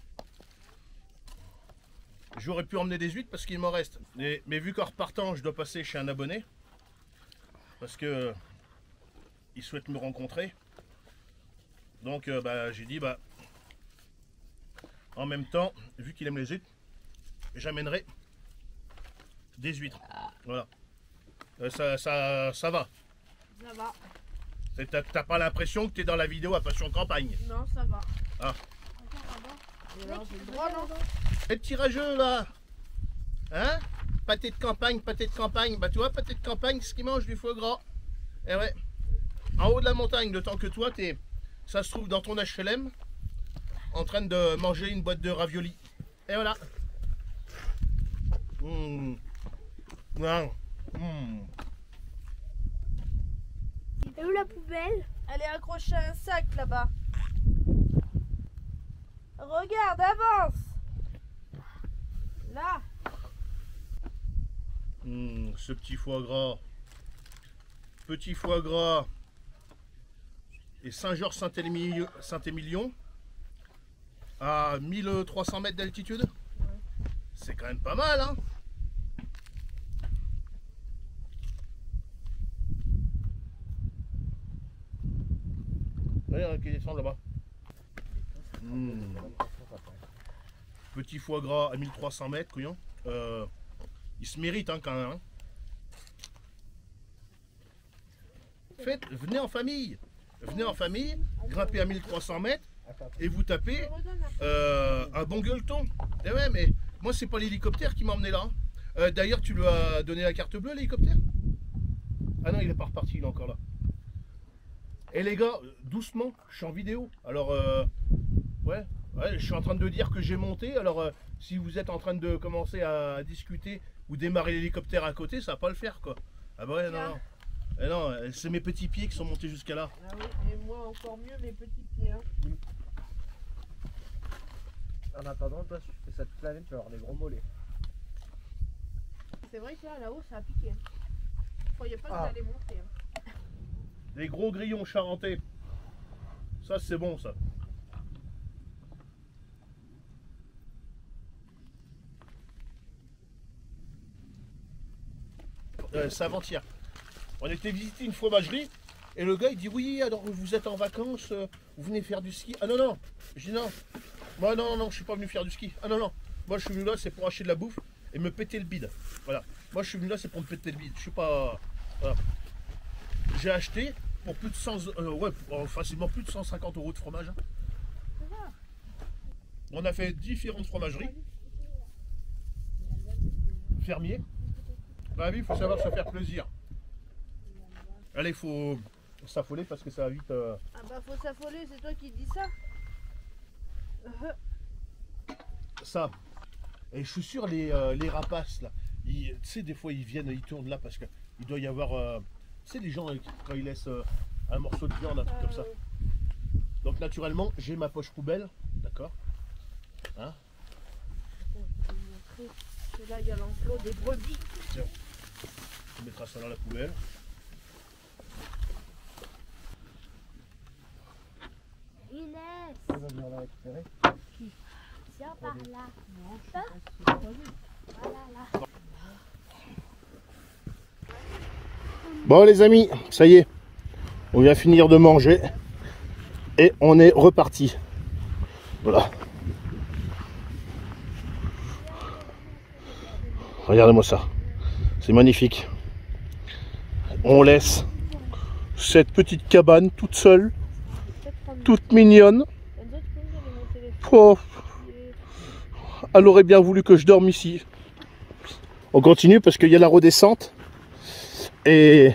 Speaker 1: J'aurais pu emmener des huîtres parce qu'il m'en reste. Mais, mais vu qu'en repartant, je dois passer chez un abonné. Parce que euh, il souhaite me rencontrer. Donc euh, bah, j'ai dit, bah, en même temps, vu qu'il aime les huîtres, j'amènerai des huîtres. Voilà. Euh, ça, ça, ça va.
Speaker 2: Ça va.
Speaker 1: T'as t'as pas l'impression que tu es dans la vidéo à Passion Campagne.
Speaker 2: Non, ça va.
Speaker 1: Ah.
Speaker 2: Et alors, j'ai le droit, non?
Speaker 1: Les petits rageux là. Hein? Pâté de campagne, pâté de campagne. Bah tu vois, pâté de campagne, ce qui mange du foie gras. Et ouais. En haut de la montagne, le temps que toi, t'es, ça se trouve dans ton H L M, en train de manger une boîte de raviolis. Et voilà. Mmh. Non. Mmh.
Speaker 2: Et où la poubelle? Elle est accrochée à un sac là-bas. Regarde, avance. Là.
Speaker 1: Mmh, ce petit foie gras. Petit foie gras. Et Saint-Georges-Saint-Émilion Saint-Émilion à mille trois cents mètres d'altitude. Ouais. C'est quand même pas mal, hein. Regarde qui descend là-bas. Mmh. Petit foie gras à mille trois cents mètres, couillon. Euh, il se mérite hein, quand même. Hein. Faites, venez en famille. Venez en famille, grimpez à mille trois cents mètres et vous tapez euh, un bon gueuleton. Et ouais, mais moi, c'est pas l'hélicoptère qui m'a emmené là. Hein. Euh, D'ailleurs, tu lui as donné la carte bleue, l'hélicoptère? Ah non, il est pas reparti, il est encore là. Et les gars, doucement, je suis en vidéo. Alors, euh, ouais, ouais, je suis en train de dire que j'ai monté. Alors, euh, si vous êtes en train de commencer à discuter ou démarrer l'hélicoptère à côté, ça va pas le faire, quoi. Ah bah ouais, non, non. Eh non, c'est mes petits pieds qui sont montés jusqu'à là.
Speaker 2: Ah oui, et moi encore mieux mes petits pieds. Hein.
Speaker 4: En attendant, toi, si tu fais ça toute l'année, tu vas avoir des gros mollets.
Speaker 2: C'est vrai que là, là-haut, ça a piqué. Hein. Je croyais pas que
Speaker 4: Ah.
Speaker 2: ça allait monter. Hein.
Speaker 1: Les gros grillons charentais. Ça, c'est bon, ça. Euh, c'est avant-hier. On était visiter une fromagerie et le gars il dit oui, alors vous êtes en vacances, euh, vous venez faire du ski. Ah non, non, je dis non, moi non, non, non, je suis pas venu faire du ski. Ah non, non, moi je suis venu là, c'est pour acheter de la bouffe et me péter le bide. Voilà, moi je suis venu là, c'est pour me péter le bide. Je suis pas. Voilà. J'ai acheté pour plus de cent, euh, ouais, pour facilement plus de cent cinquante euros de fromage. Hein. On a fait différentes fromageries. Fermier. Dans la vie, il faut savoir se faire plaisir. Allez, il faut s'affoler parce que ça va vite. Euh...
Speaker 2: Ah bah faut s'affoler, c'est toi qui dis ça.
Speaker 1: Ça. Et je suis sûr, les, euh, les rapaces là, tu sais, des fois ils viennent, ils tournent là parce qu'il doit y avoir. Euh, tu sais, les gens euh, quand ils laissent euh, un morceau de viande, un truc comme ça. Donc naturellement, j'ai ma poche poubelle, d'accord hein.
Speaker 2: Là, il y a l'enclos des brebis.
Speaker 1: Tiens, tu mettras ça dans la poubelle.
Speaker 6: Inès,
Speaker 4: Tu vas venir la récupérer.
Speaker 6: viens par là.
Speaker 2: Non,
Speaker 6: Voilà, là.
Speaker 1: Bon les amis, ça y est, on vient finir de manger et on est reparti. Voilà. Regardez-moi ça, c'est magnifique. On laisse cette petite cabane toute seule, toute mignonne. Oh, elle aurait bien voulu que je dorme ici. On continue parce qu'il y a la redescente et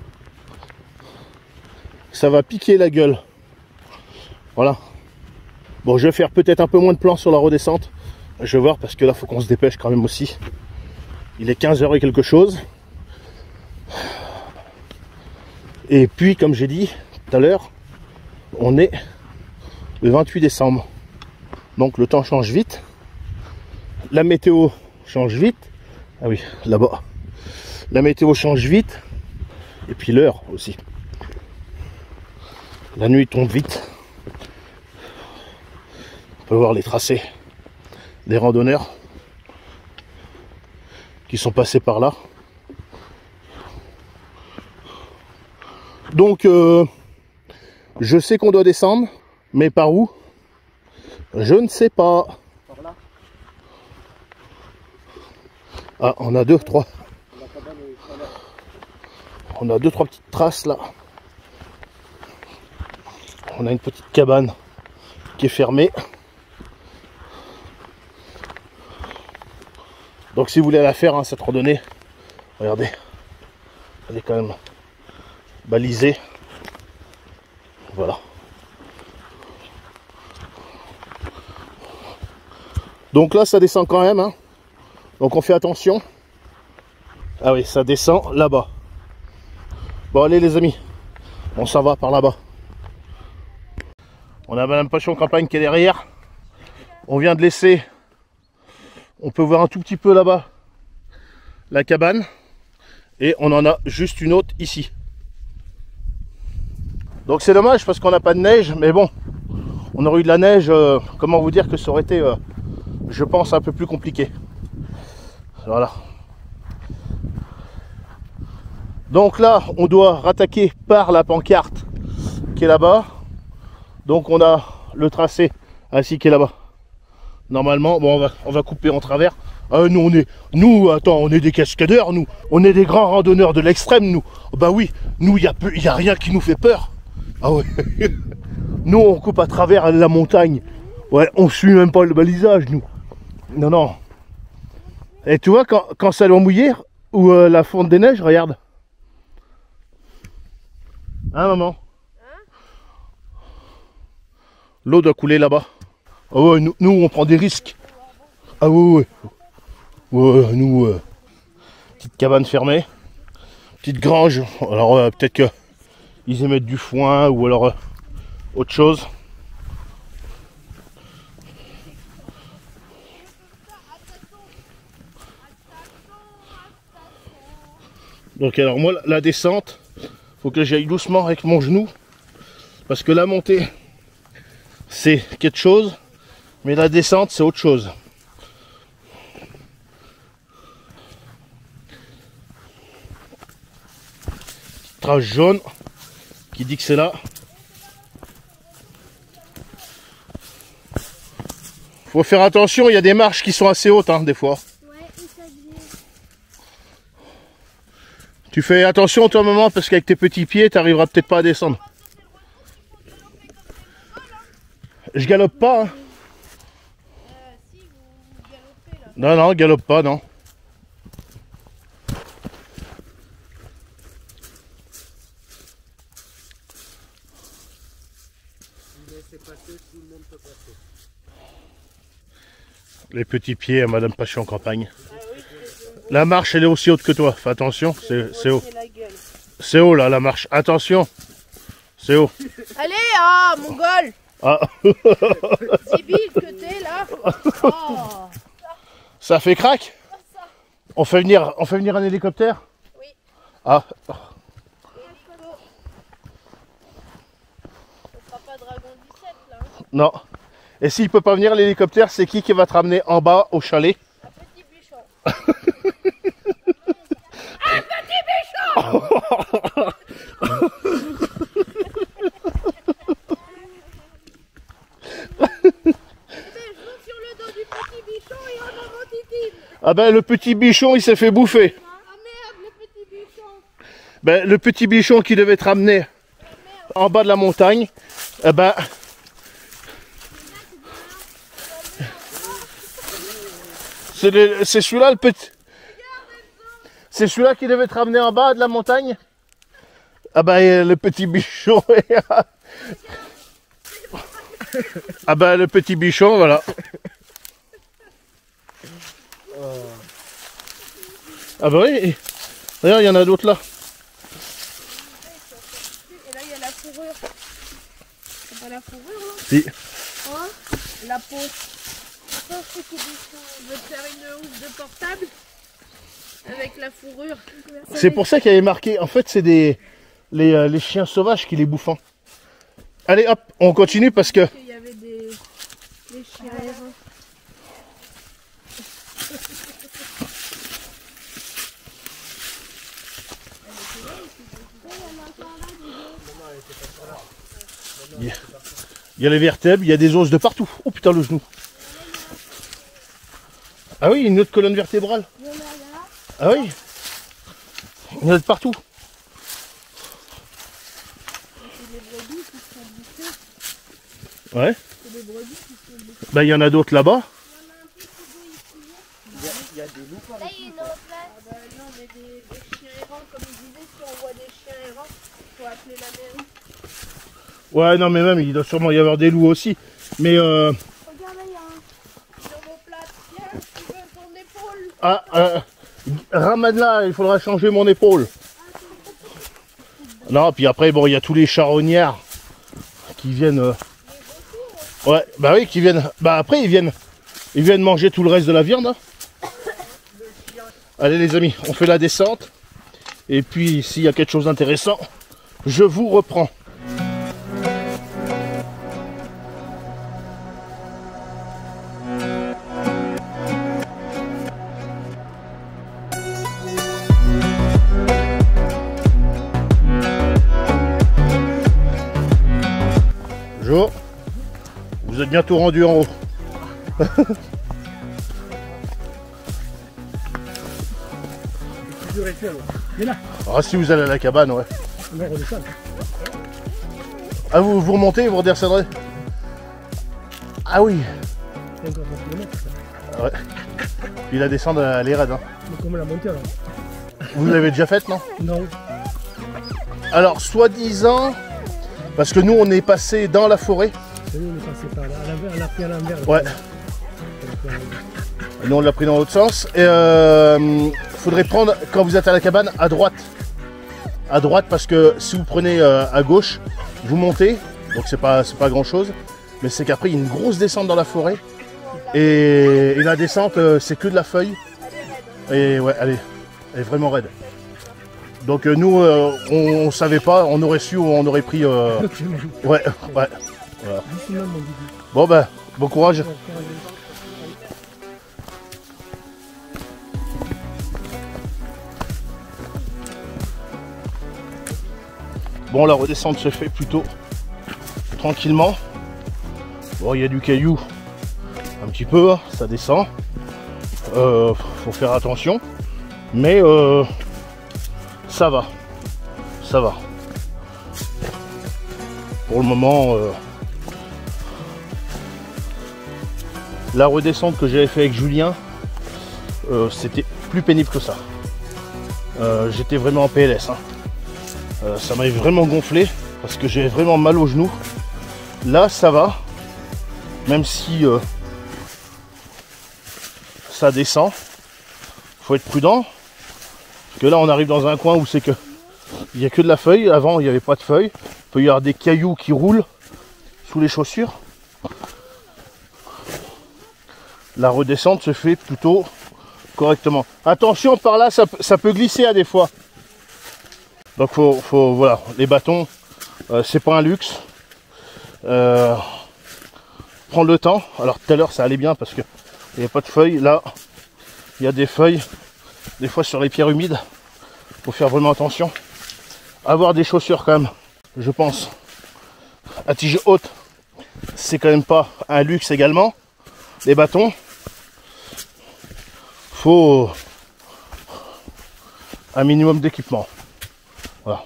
Speaker 1: ça va piquer la gueule. Voilà. Bon, je vais faire peut-être un peu moins de plans sur la redescente. Je vais voir parce que là, il faut qu'on se dépêche quand même aussi. Il est quinze heures et quelque chose. Et puis, comme j'ai dit tout à l'heure, on est le vingt-huit décembre. Donc le temps change vite. La météo change vite. Ah oui, là-bas. La météo change vite. Et puis l'heure aussi. La nuit tombe vite. On peut voir les tracés des randonneurs qui sont passés par là. Donc euh, je sais qu'on doit descendre, mais par où? Je ne sais pas.
Speaker 4: Par là.
Speaker 1: Ah, on a deux, trois.
Speaker 4: La cabane est par là.
Speaker 1: On a deux, trois petites traces là. On a une petite cabane qui est fermée. Donc si vous voulez la faire, hein, cette randonnée, regardez, elle est quand même balisée. Voilà. Donc là, ça descend quand même. Hein. Donc on fait attention. Ah oui, ça descend là-bas. Bon, allez les amis, on s'en va par là-bas. On a Madame Passion Campagne qui est derrière. On vient de laisser, on peut voir un tout petit peu là-bas, la cabane. Et on en a juste une autre ici. Donc c'est dommage parce qu'on n'a pas de neige. Mais bon, on aurait eu de la neige. Euh, comment vous dire que ça aurait été, euh, je pense, un peu plus compliqué. Voilà. Donc là, on doit rattaquer par la pancarte qui est là-bas. Donc on a le tracé ainsi qui est là-bas. Normalement, bon, on va, on va couper en travers. Ah, nous, on est, nous, attends, on est des cascadeurs, nous. On est des grands randonneurs de l'extrême, nous. Bah oui, nous, il n'y a, y a rien qui nous fait peur. Ah ouais. Nous, on coupe à travers la montagne. Ouais, on suit même pas le balisage, nous. Non, non. Et tu vois, quand, quand ça doit mouiller, ou euh, la fonte des neiges, regarde. Hein, maman? L'eau doit couler là-bas. Ah ouais, nous, nous, on prend des risques. Ah ouais, ouais. Ouais, nous, euh, petite cabane fermée. Petite grange. Alors, euh, peut-être que ils émettent du foin ou alors euh, autre chose. Donc alors moi la descente, faut que j'aille doucement avec mon genou parce que la montée c'est quelque chose, mais la descente c'est autre chose. Trace jaune qui dit que c'est là. Faut faire attention, il y a des marches qui sont assez hautes hein, des fois. Tu fais attention toi maman parce qu'avec tes petits pieds tu n'arriveras peut-être pas à descendre. Je galope pas hein.
Speaker 2: Euh, si, vous galopez là.
Speaker 1: Non non, galope pas non. Les petits pieds à Madame Passion en campagne. La marche elle est aussi haute que toi, fais attention, c'est haut. C'est haut là la marche, attention. C'est haut.
Speaker 2: Allez, ah, mongol.
Speaker 1: Ah.
Speaker 2: Débile que t'es là. Oh.
Speaker 1: Ça fait crack. On fait venir, on fait venir un hélicoptère.
Speaker 2: Oui.
Speaker 1: Ah.
Speaker 2: Hélico. Ce sera pas Dragon dix-sept là.
Speaker 1: Non. Et s'il peut pas venir l'hélicoptère, c'est qui qui va te ramener en bas au chalet?
Speaker 2: Un petit bichon. Un petit bichon. Sur le dos du petit bichon et on en monte.
Speaker 1: Ah ben le petit bichon il s'est fait bouffer.
Speaker 2: Ah merde, le petit bichon.
Speaker 1: Ben le petit bichon qui devait te ramener en bas de la montagne, eh ben c'est celui-là le petit. C'est celui-là qui devait te ramener en bas de la montagne. Ah ben le petit bichon. Ah ben le petit bichon, voilà. Ah bah oui, regarde, il y en a d'autres là.
Speaker 2: Et là il y a la fourrure. C'est pas la fourrure là?
Speaker 1: Si.
Speaker 2: Hein? La peau. Je veux te faire une housse de portable avec la fourrure.
Speaker 1: C'est pour ça qu'il y avait marqué, en fait c'est des les, euh, les chiens sauvages qui les bouffent. Allez hop, on continue parce que...
Speaker 2: Il y avait des, des chiens errants.
Speaker 1: Il y a les vertèbres, il y a des os de partout. Oh putain le genou. Ah oui, une autre colonne vertébrale. Ah oui. Il y en a de partout. Ouais. Bah il y en a d'autres là-bas.
Speaker 4: Il y a des loups par
Speaker 6: Là, il y a une autre place.
Speaker 2: Ah bah non, mais des, des chiens errants, comme il disait, si on voit des chiens errants, il faut appeler la mairie.
Speaker 1: Ouais, non mais même, il doit sûrement y avoir des loups aussi. Mais euh...
Speaker 6: Regarde, là, il y a un.
Speaker 2: Sur vos plates, tiens, tu veux ton épaule.
Speaker 1: Ah, euh... ramène-la, il faudra changer mon épaule. Non, puis après, bon, il y a tous les charognards qui viennent... Euh... Ouais, bah oui, qui viennent... Bah après, ils viennent... Ils viennent manger tout le reste de la viande. Hein. Allez les amis, on fait la descente. Et puis, s'il y a quelque chose d'intéressant, je vous reprends. Bonjour. Vous êtes bientôt rendu en haut. Ah, si vous allez à la cabane, ouais. Ah, vous, vous remontez et vous redescendrez? Ah oui. Ouais. Puis la descente, elle est raide. Hein.
Speaker 7: Comment la montée alors?
Speaker 1: Vous l'avez déjà faite, non?
Speaker 7: Non.
Speaker 1: Alors, soi-disant, parce que nous, on est passé dans la forêt.
Speaker 7: Nous, on est passé par là. On l'a pris à l'envers.
Speaker 1: Ouais. Et nous, on l'a pris dans l'autre sens. Et euh, faudrait prendre, quand vous êtes à la cabane, à droite. À droite, parce que si vous prenez euh, à gauche, vous montez. Donc, c'est pas, c'est pas grand-chose. Mais c'est qu'après, il y a une grosse descente dans la forêt. Et, et la descente, euh, c'est que de la feuille. Et ouais, elle est, elle est vraiment raide. Donc euh, nous, euh, on, on savait pas, on aurait su, on aurait pris... Euh... Ouais, ouais. Voilà. Bon ben, bon courage. Bon, la redescente se fait plutôt tranquillement. Bon, il y a du caillou un petit peu, hein, ça descend. Euh, faut faire attention. Mais euh, ça va. Ça va. Pour le moment, euh, la redescente que j'avais fait avec Julien, euh, c'était plus pénible que ça. Euh, J'étais vraiment en P L S. Hein. Euh, ça m'avait vraiment gonflé parce que j'avais vraiment mal aux genoux. Là, ça va. Même si euh, ça descend, faut être prudent. Parce que là, on arrive dans un coin où c'est que il n'y a que de la feuille. Avant, il n'y avait pas de feuille. Il peut y avoir des cailloux qui roulent sous les chaussures. La redescente se fait plutôt correctement. Attention, par là, ça, ça peut glisser à des fois. Donc, faut, faut voilà, les bâtons, euh, c'est pas un luxe. Euh, prendre le temps. Alors, tout à l'heure, ça allait bien parce que il n'y a pas de feuilles. Là, il y a des feuilles. Des fois, sur les pierres humides, faut faire vraiment attention. Avoir des chaussures quand même, je pense, à tige haute, c'est quand même pas un luxe également. Les bâtons, faut un minimum d'équipement. Voilà.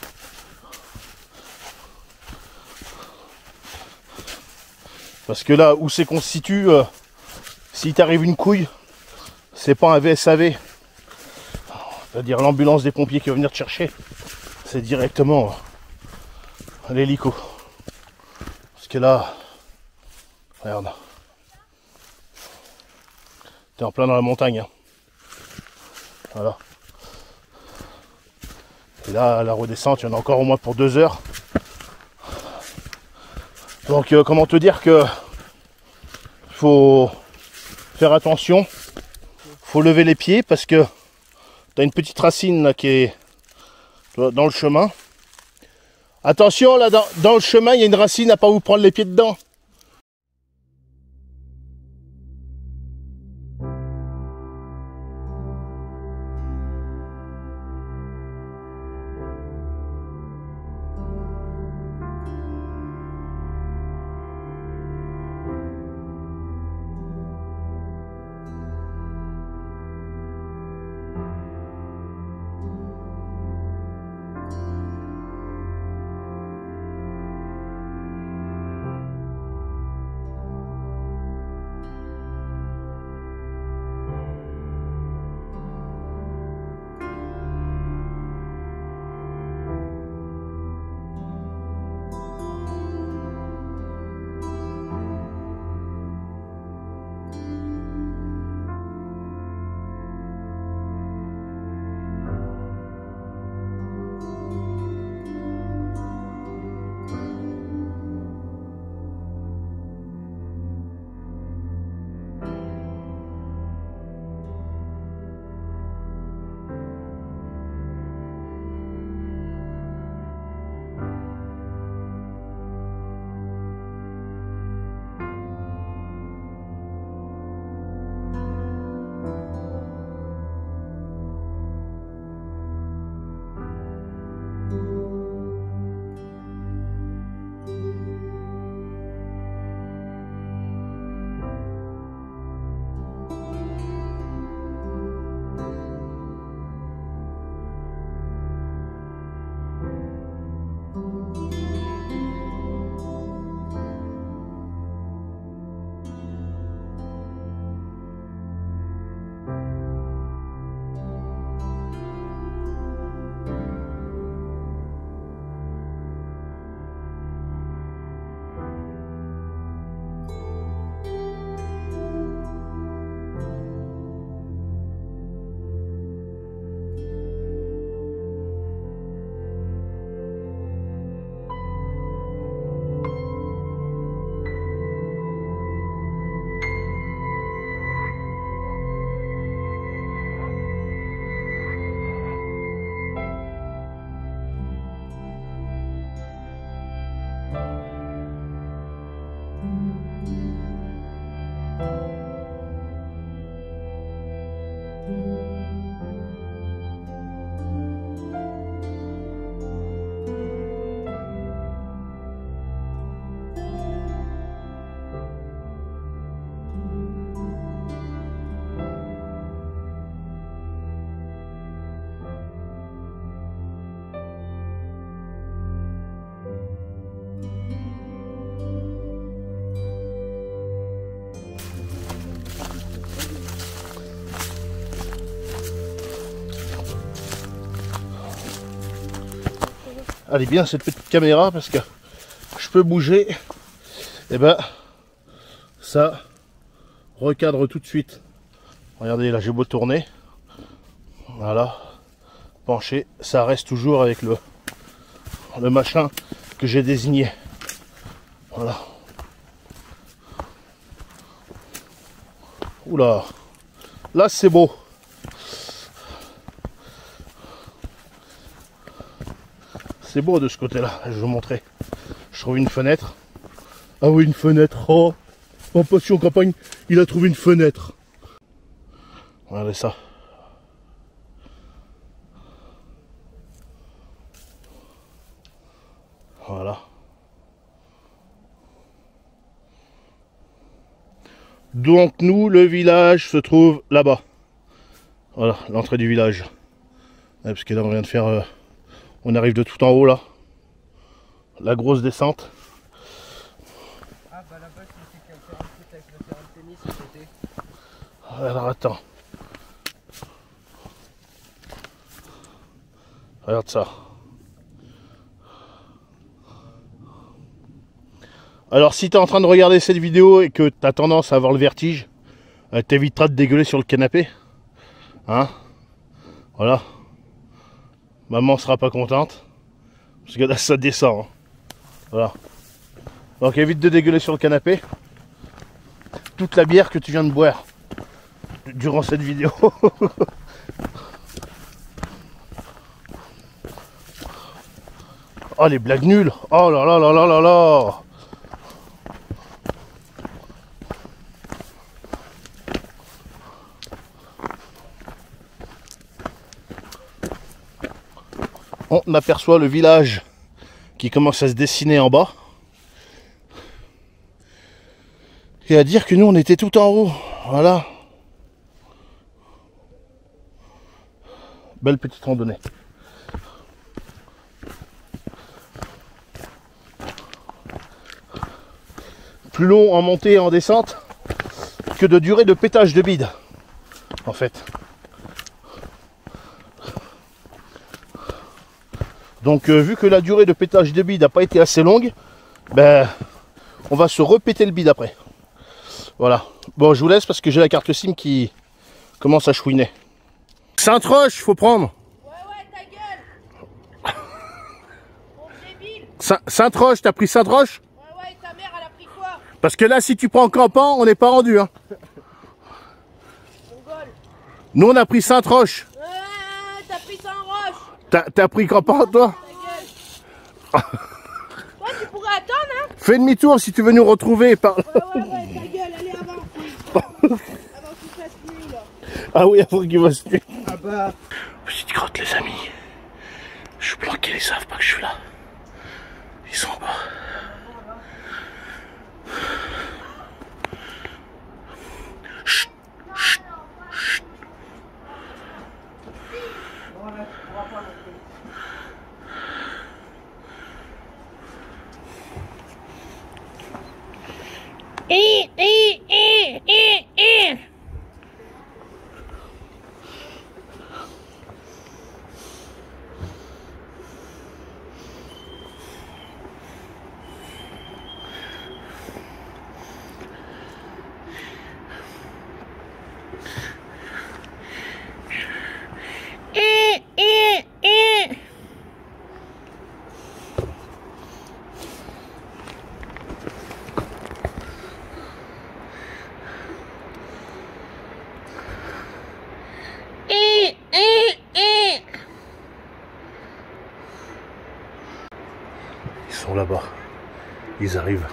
Speaker 1: Parce que là où c'est qu'on se situe, euh, si t'arrive une couille, c'est pas un V S A V, c'est-à-dire l'ambulance des pompiers qui va venir te chercher, c'est directement euh, l'hélico. Parce que là, regarde, t'es en plein dans la montagne. Hein. Voilà. Et là, la redescente, il y en a encore au moins pour deux heures. Donc, euh, comment te dire que faut faire attention. Faut lever les pieds parce que tu as une petite racine là qui est dans le chemin. Attention, là, dans, dans le chemin, il y a une racine à pas vous prendre les pieds dedans. elle est bien cette petite caméra parce que je peux bouger. Et ben ça recadre tout de suite. Regardez là, j'ai beau tourner. Voilà. Penché, ça reste toujours avec le, le machin que j'ai désigné. Voilà. Oula. Là c'est beau. C'est beau de ce côté-là. Je vais vous montrer. Je trouve une fenêtre. Ah oui, une fenêtre. Oh, en passion campagne, il a trouvé une fenêtre. Regardez ça. Voilà. Donc nous, le village se trouve là-bas. Voilà, l'entrée du village. Ouais, parce que là, on vient de faire... Euh, on arrive de tout en haut, là. La grosse descente.
Speaker 4: Ah bah là-bas, c'est qu'il y a un terrain de foot avec le terrain de tennis à côté.
Speaker 1: Alors attends. Regarde ça. Alors si tu es en train de regarder cette vidéo et que tu as tendance à avoir le vertige, euh, t'éviteras de dégueuler sur le canapé. Hein? Voilà. Maman sera pas contente. Parce que là ça descend. Hein. Voilà. Donc évite de dégueuler sur le canapé. Toute la bière que tu viens de boire durant cette vidéo. Oh les blagues nulles. Oh là là là là là là. On aperçoit le village qui commence à se dessiner en bas. Et à dire que nous on était tout en haut. Voilà. Belle petite randonnée. Plus long en montée et en descente que de durée de pétage de bide. En fait. Donc euh, vu que la durée de pétage de bide n'a pas été assez longue, ben on va se repéter le bide après. Voilà. Bon, je vous laisse parce que j'ai la carte SIM qui commence à chouiner. Sainte-Roche, faut prendre.
Speaker 2: Ouais, ouais, ta gueule. Mon débile.
Speaker 1: Sainte-Roche, t'as pris Sainte-Roche?
Speaker 2: Ouais, ouais, ta mère, elle a pris quoi?
Speaker 1: Parce que là, si tu prends Campan, on n'est pas rendu. Hein.
Speaker 2: Mongol.
Speaker 1: Nous, on a pris Sainte-Roche.
Speaker 2: Ouais, t'as pris Saint-Roche.
Speaker 1: T'as pris Campan, toi?
Speaker 2: Ta gueule. Toi, tu pourrais attendre, hein?
Speaker 1: Fais demi-tour si tu veux nous retrouver. Par...
Speaker 2: Ouais, ouais, ouais, ta gueule, allez, avant. Avant qu'il fasse nuit, là.
Speaker 1: Ah oui, avant qu'il va se tuer.
Speaker 4: Ah bah...
Speaker 1: Petite grotte, les amis. Je suis planqué, ils savent pas que je suis là. Ils sont en bas. Chut, chut, chut.
Speaker 2: Eh, eh, eh, eh, eh. Eh, eh, eh. Eh, eh, eh.
Speaker 1: Ils sont là-bas. Ils arrivent.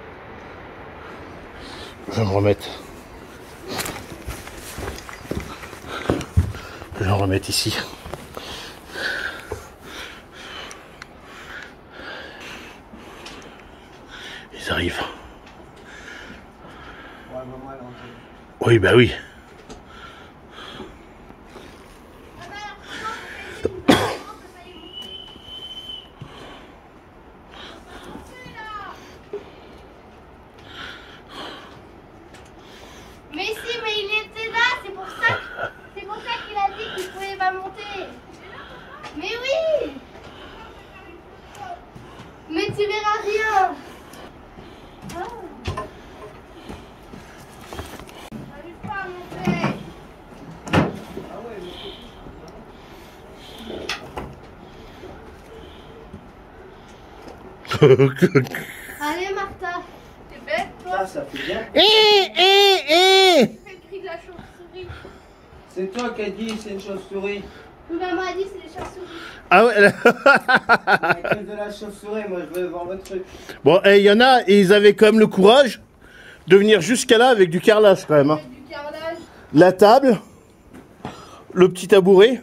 Speaker 1: Je vais me remettre. Je vais me remettre ici. Ils arrivent. Oui, bah oui.
Speaker 6: Mais si, mais il était là, c'est pour ça. C'est pour ça qu'il a dit qu'il pouvait pas monter. Mais oui. Allez, Martha.
Speaker 2: T'es bête, toi?
Speaker 4: Ah, ça fait bien.
Speaker 1: Eh, eh, eh.
Speaker 2: Tu fais le cri de la chauve-souris.
Speaker 4: C'est toi qui as dit c'est une chauve-souris.
Speaker 6: Oui, maman a dit c'est les chauves-souris.
Speaker 1: Ah ouais.
Speaker 4: Avec de la chauve-souris, moi je veux voir le truc.
Speaker 1: Bon, et il y en a, et ils avaient quand même le courage de venir jusqu'à là avec du carrelage quand même. Hein.
Speaker 2: Du carrelage.
Speaker 1: La table, le petit tabouret.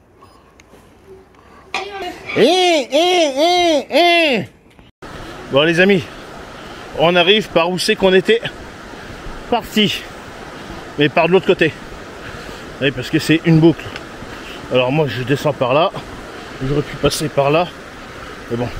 Speaker 1: Eh, eh, eh, eh. Bon les amis, on arrive par où c'est qu'on était parti, mais par de l'autre côté. Oui, parce que c'est une boucle. Alors moi je descends par là, j'aurais pu passer par là, mais bon.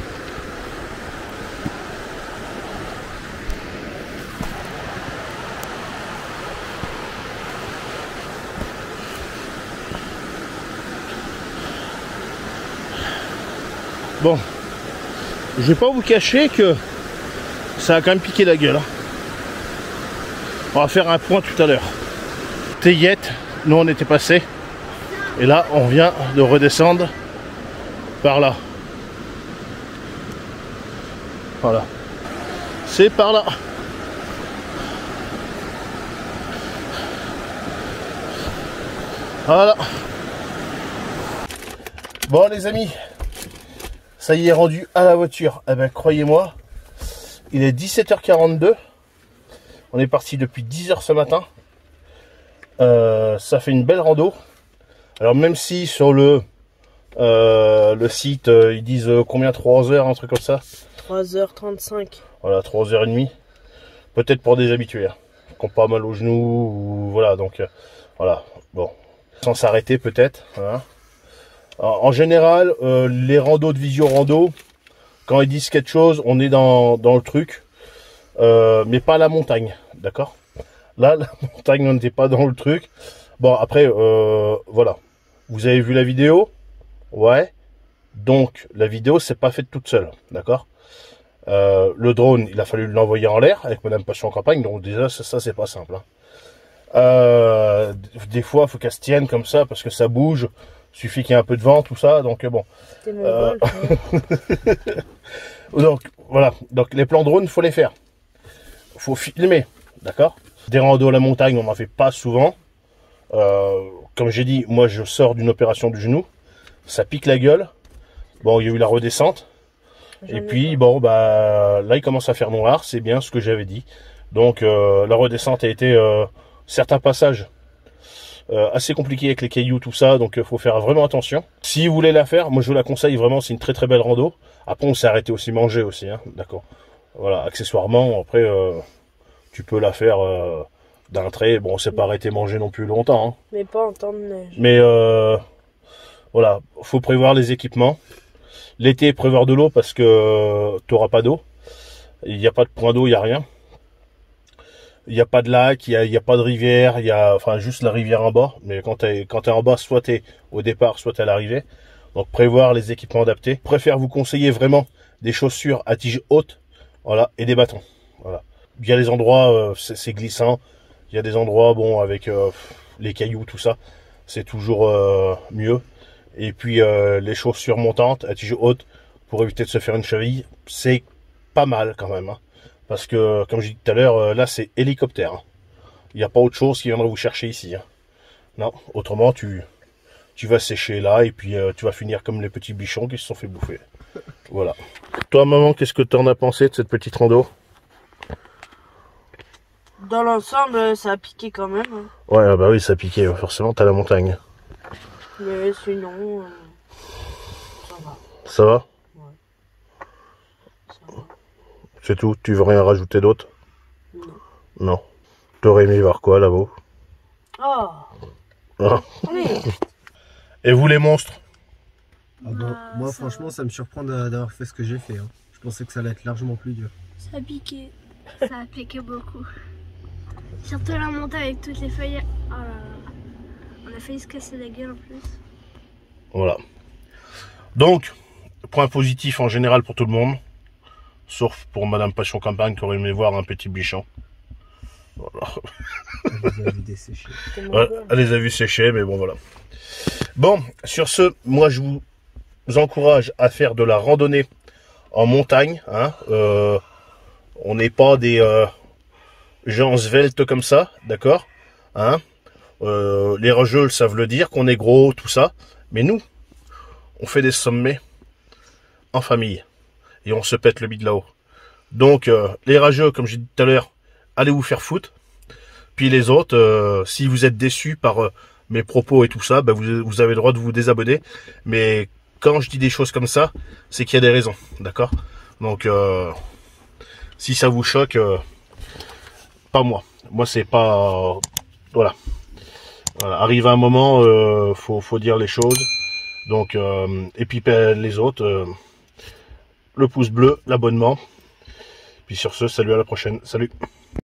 Speaker 1: Bon, je vais pas vous cacher que ça a quand même piqué la gueule. Hein. On va faire un point tout à l'heure. Théiette, nous on était passé. Et là, on vient de redescendre par là. Voilà. C'est par là. Voilà. Bon les amis. Ça y est, rendu à la voiture. Eh ben, croyez-moi, il est dix-sept heures quarante-deux. On est parti depuis dix heures ce matin. Euh, ça fait une belle rando. Alors même si sur le euh, le site, euh, ils disent euh, combien, trois heures, un truc comme ça.
Speaker 4: trois heures trente-cinq.
Speaker 1: Voilà, trois heures trente. Peut-être pour des habitués, hein, qui ont pas mal aux genoux, ou voilà, donc euh, voilà, bon. Sans s'arrêter peut-être, hein. En général, euh, les randos de visio rando, quand ils disent quelque chose, on est dans, dans le truc, euh, mais pas la montagne, d'accord? Là, la montagne, on n'était pas dans le truc. Bon, après, euh, voilà. Vous avez vu la vidéo? Ouais. Donc, la vidéo, c'est pas faite toute seule, d'accord? euh, Le drone, il a fallu l'envoyer en l'air avec Madame Passion en campagne, donc déjà, ça, ça c'est pas simple. Hein. Euh, des fois, il faut qu'elle se tienne comme ça, parce que ça bouge. Suffit qu'il y ait un peu de vent, tout ça, donc bon. Euh... donc voilà, donc les plans drone, faut les faire. Faut filmer, d'accord? Des randos à la montagne, on n'en fait pas souvent. Euh, comme j'ai dit, moi je sors d'une opération du genou, ça pique la gueule. Bon, il y a eu la redescente. Et puis bon, bah là il commence à faire noir, c'est bien ce que j'avais dit. Donc euh, la redescente a été euh, certains passages. Euh, assez compliqué avec les cailloux, tout ça, donc il euh, faut faire vraiment attention. Si vous voulez la faire, moi je vous la conseille vraiment, c'est une très très belle rando. Après on s'est arrêté aussi manger aussi, hein, d'accord. Voilà, accessoirement, après euh, tu peux la faire euh, d'un trait, bon on s'est pas arrêté manger non plus longtemps. Hein.
Speaker 4: Mais pas en temps de neige.
Speaker 1: Mais euh, voilà, faut prévoir les équipements. L'été, prévoir de l'eau parce que euh, tu n'auras pas d'eau. Il n'y a pas de point d'eau, il n'y a rien. Il n'y a pas de lac, il n'y a, il y a pas de rivière, il y a enfin juste la rivière en bas. Mais quand tu es, quand tu es en bas, soit tu es au départ, soit tu es à l'arrivée. Donc prévoir les équipements adaptés. Je préfère vous conseiller vraiment des chaussures à tige haute, voilà, et des bâtons. Voilà. Il y a des endroits, euh, c'est glissant. Il y a des endroits, bon, avec euh, les cailloux, tout ça, c'est toujours euh, mieux. Et puis euh, les chaussures montantes à tige haute, pour éviter de se faire une cheville, c'est pas mal quand même. Hein. Parce que, comme j'ai dit tout à l'heure, là c'est hélicoptère. Hein. Il n'y a pas autre chose qui viendra vous chercher ici. Hein. Non, autrement tu, tu vas sécher là et puis euh, tu vas finir comme les petits bichons qui se sont fait bouffer. Voilà. Toi maman, qu'est-ce que tu en as pensé de cette petite rando?
Speaker 4: Dans l'ensemble, ça a piqué quand même. Hein.
Speaker 1: Ouais, bah oui, ça a piqué, forcément, t'as la montagne.
Speaker 4: Mais sinon, euh, ça va.
Speaker 1: Ça va?
Speaker 4: Ouais. Ça va.
Speaker 1: C'est tout? Tu veux rien rajouter d'autre?
Speaker 4: Non.
Speaker 1: Non. T'aurais aimé voir quoi là-haut?
Speaker 4: Oh.
Speaker 1: Ah.
Speaker 4: Allez.
Speaker 1: Et vous les monstres?
Speaker 7: Ah bon, moi franchement ça me surprend d'avoir fait ce que j'ai fait. Hein. Je pensais que ça allait être largement plus dur.
Speaker 6: Ça a piqué. Ça a piqué beaucoup. Surtout la montée avec toutes les feuilles. Oh là là. On a failli se casser la gueule en plus.
Speaker 1: Voilà. Donc, point positif en général pour tout le monde. Sauf pour Madame Passion Campagne qui aurait aimé voir un petit bichon. Voilà.
Speaker 7: Elle les a vus dessécher.
Speaker 1: Ouais, elle les a vus sécher, mais bon voilà. Bon, sur ce, moi je vous encourage à faire de la randonnée en montagne. Hein, euh, on n'est pas des euh, gens sveltes comme ça, d'accord, hein. Euh, les rageux savent le dire, qu'on est gros, tout ça. Mais nous, on fait des sommets en famille. Et on se pète le bide là-haut. Donc, euh, les rageux, comme j'ai dit tout à l'heure, allez vous faire foutre. Puis les autres, euh, si vous êtes déçus par euh, mes propos et tout ça, bah vous, vous avez le droit de vous désabonner. Mais quand je dis des choses comme ça, c'est qu'il y a des raisons. D'accord? Donc, euh, si ça vous choque, euh, pas moi. Moi, c'est pas... Euh, voilà. Voilà. Arrive un moment, euh, faut, faut dire les choses. Donc, euh, et puis les autres, euh, le pouce bleu, l'abonnement. Puis sur ce, salut, à la prochaine. Salut.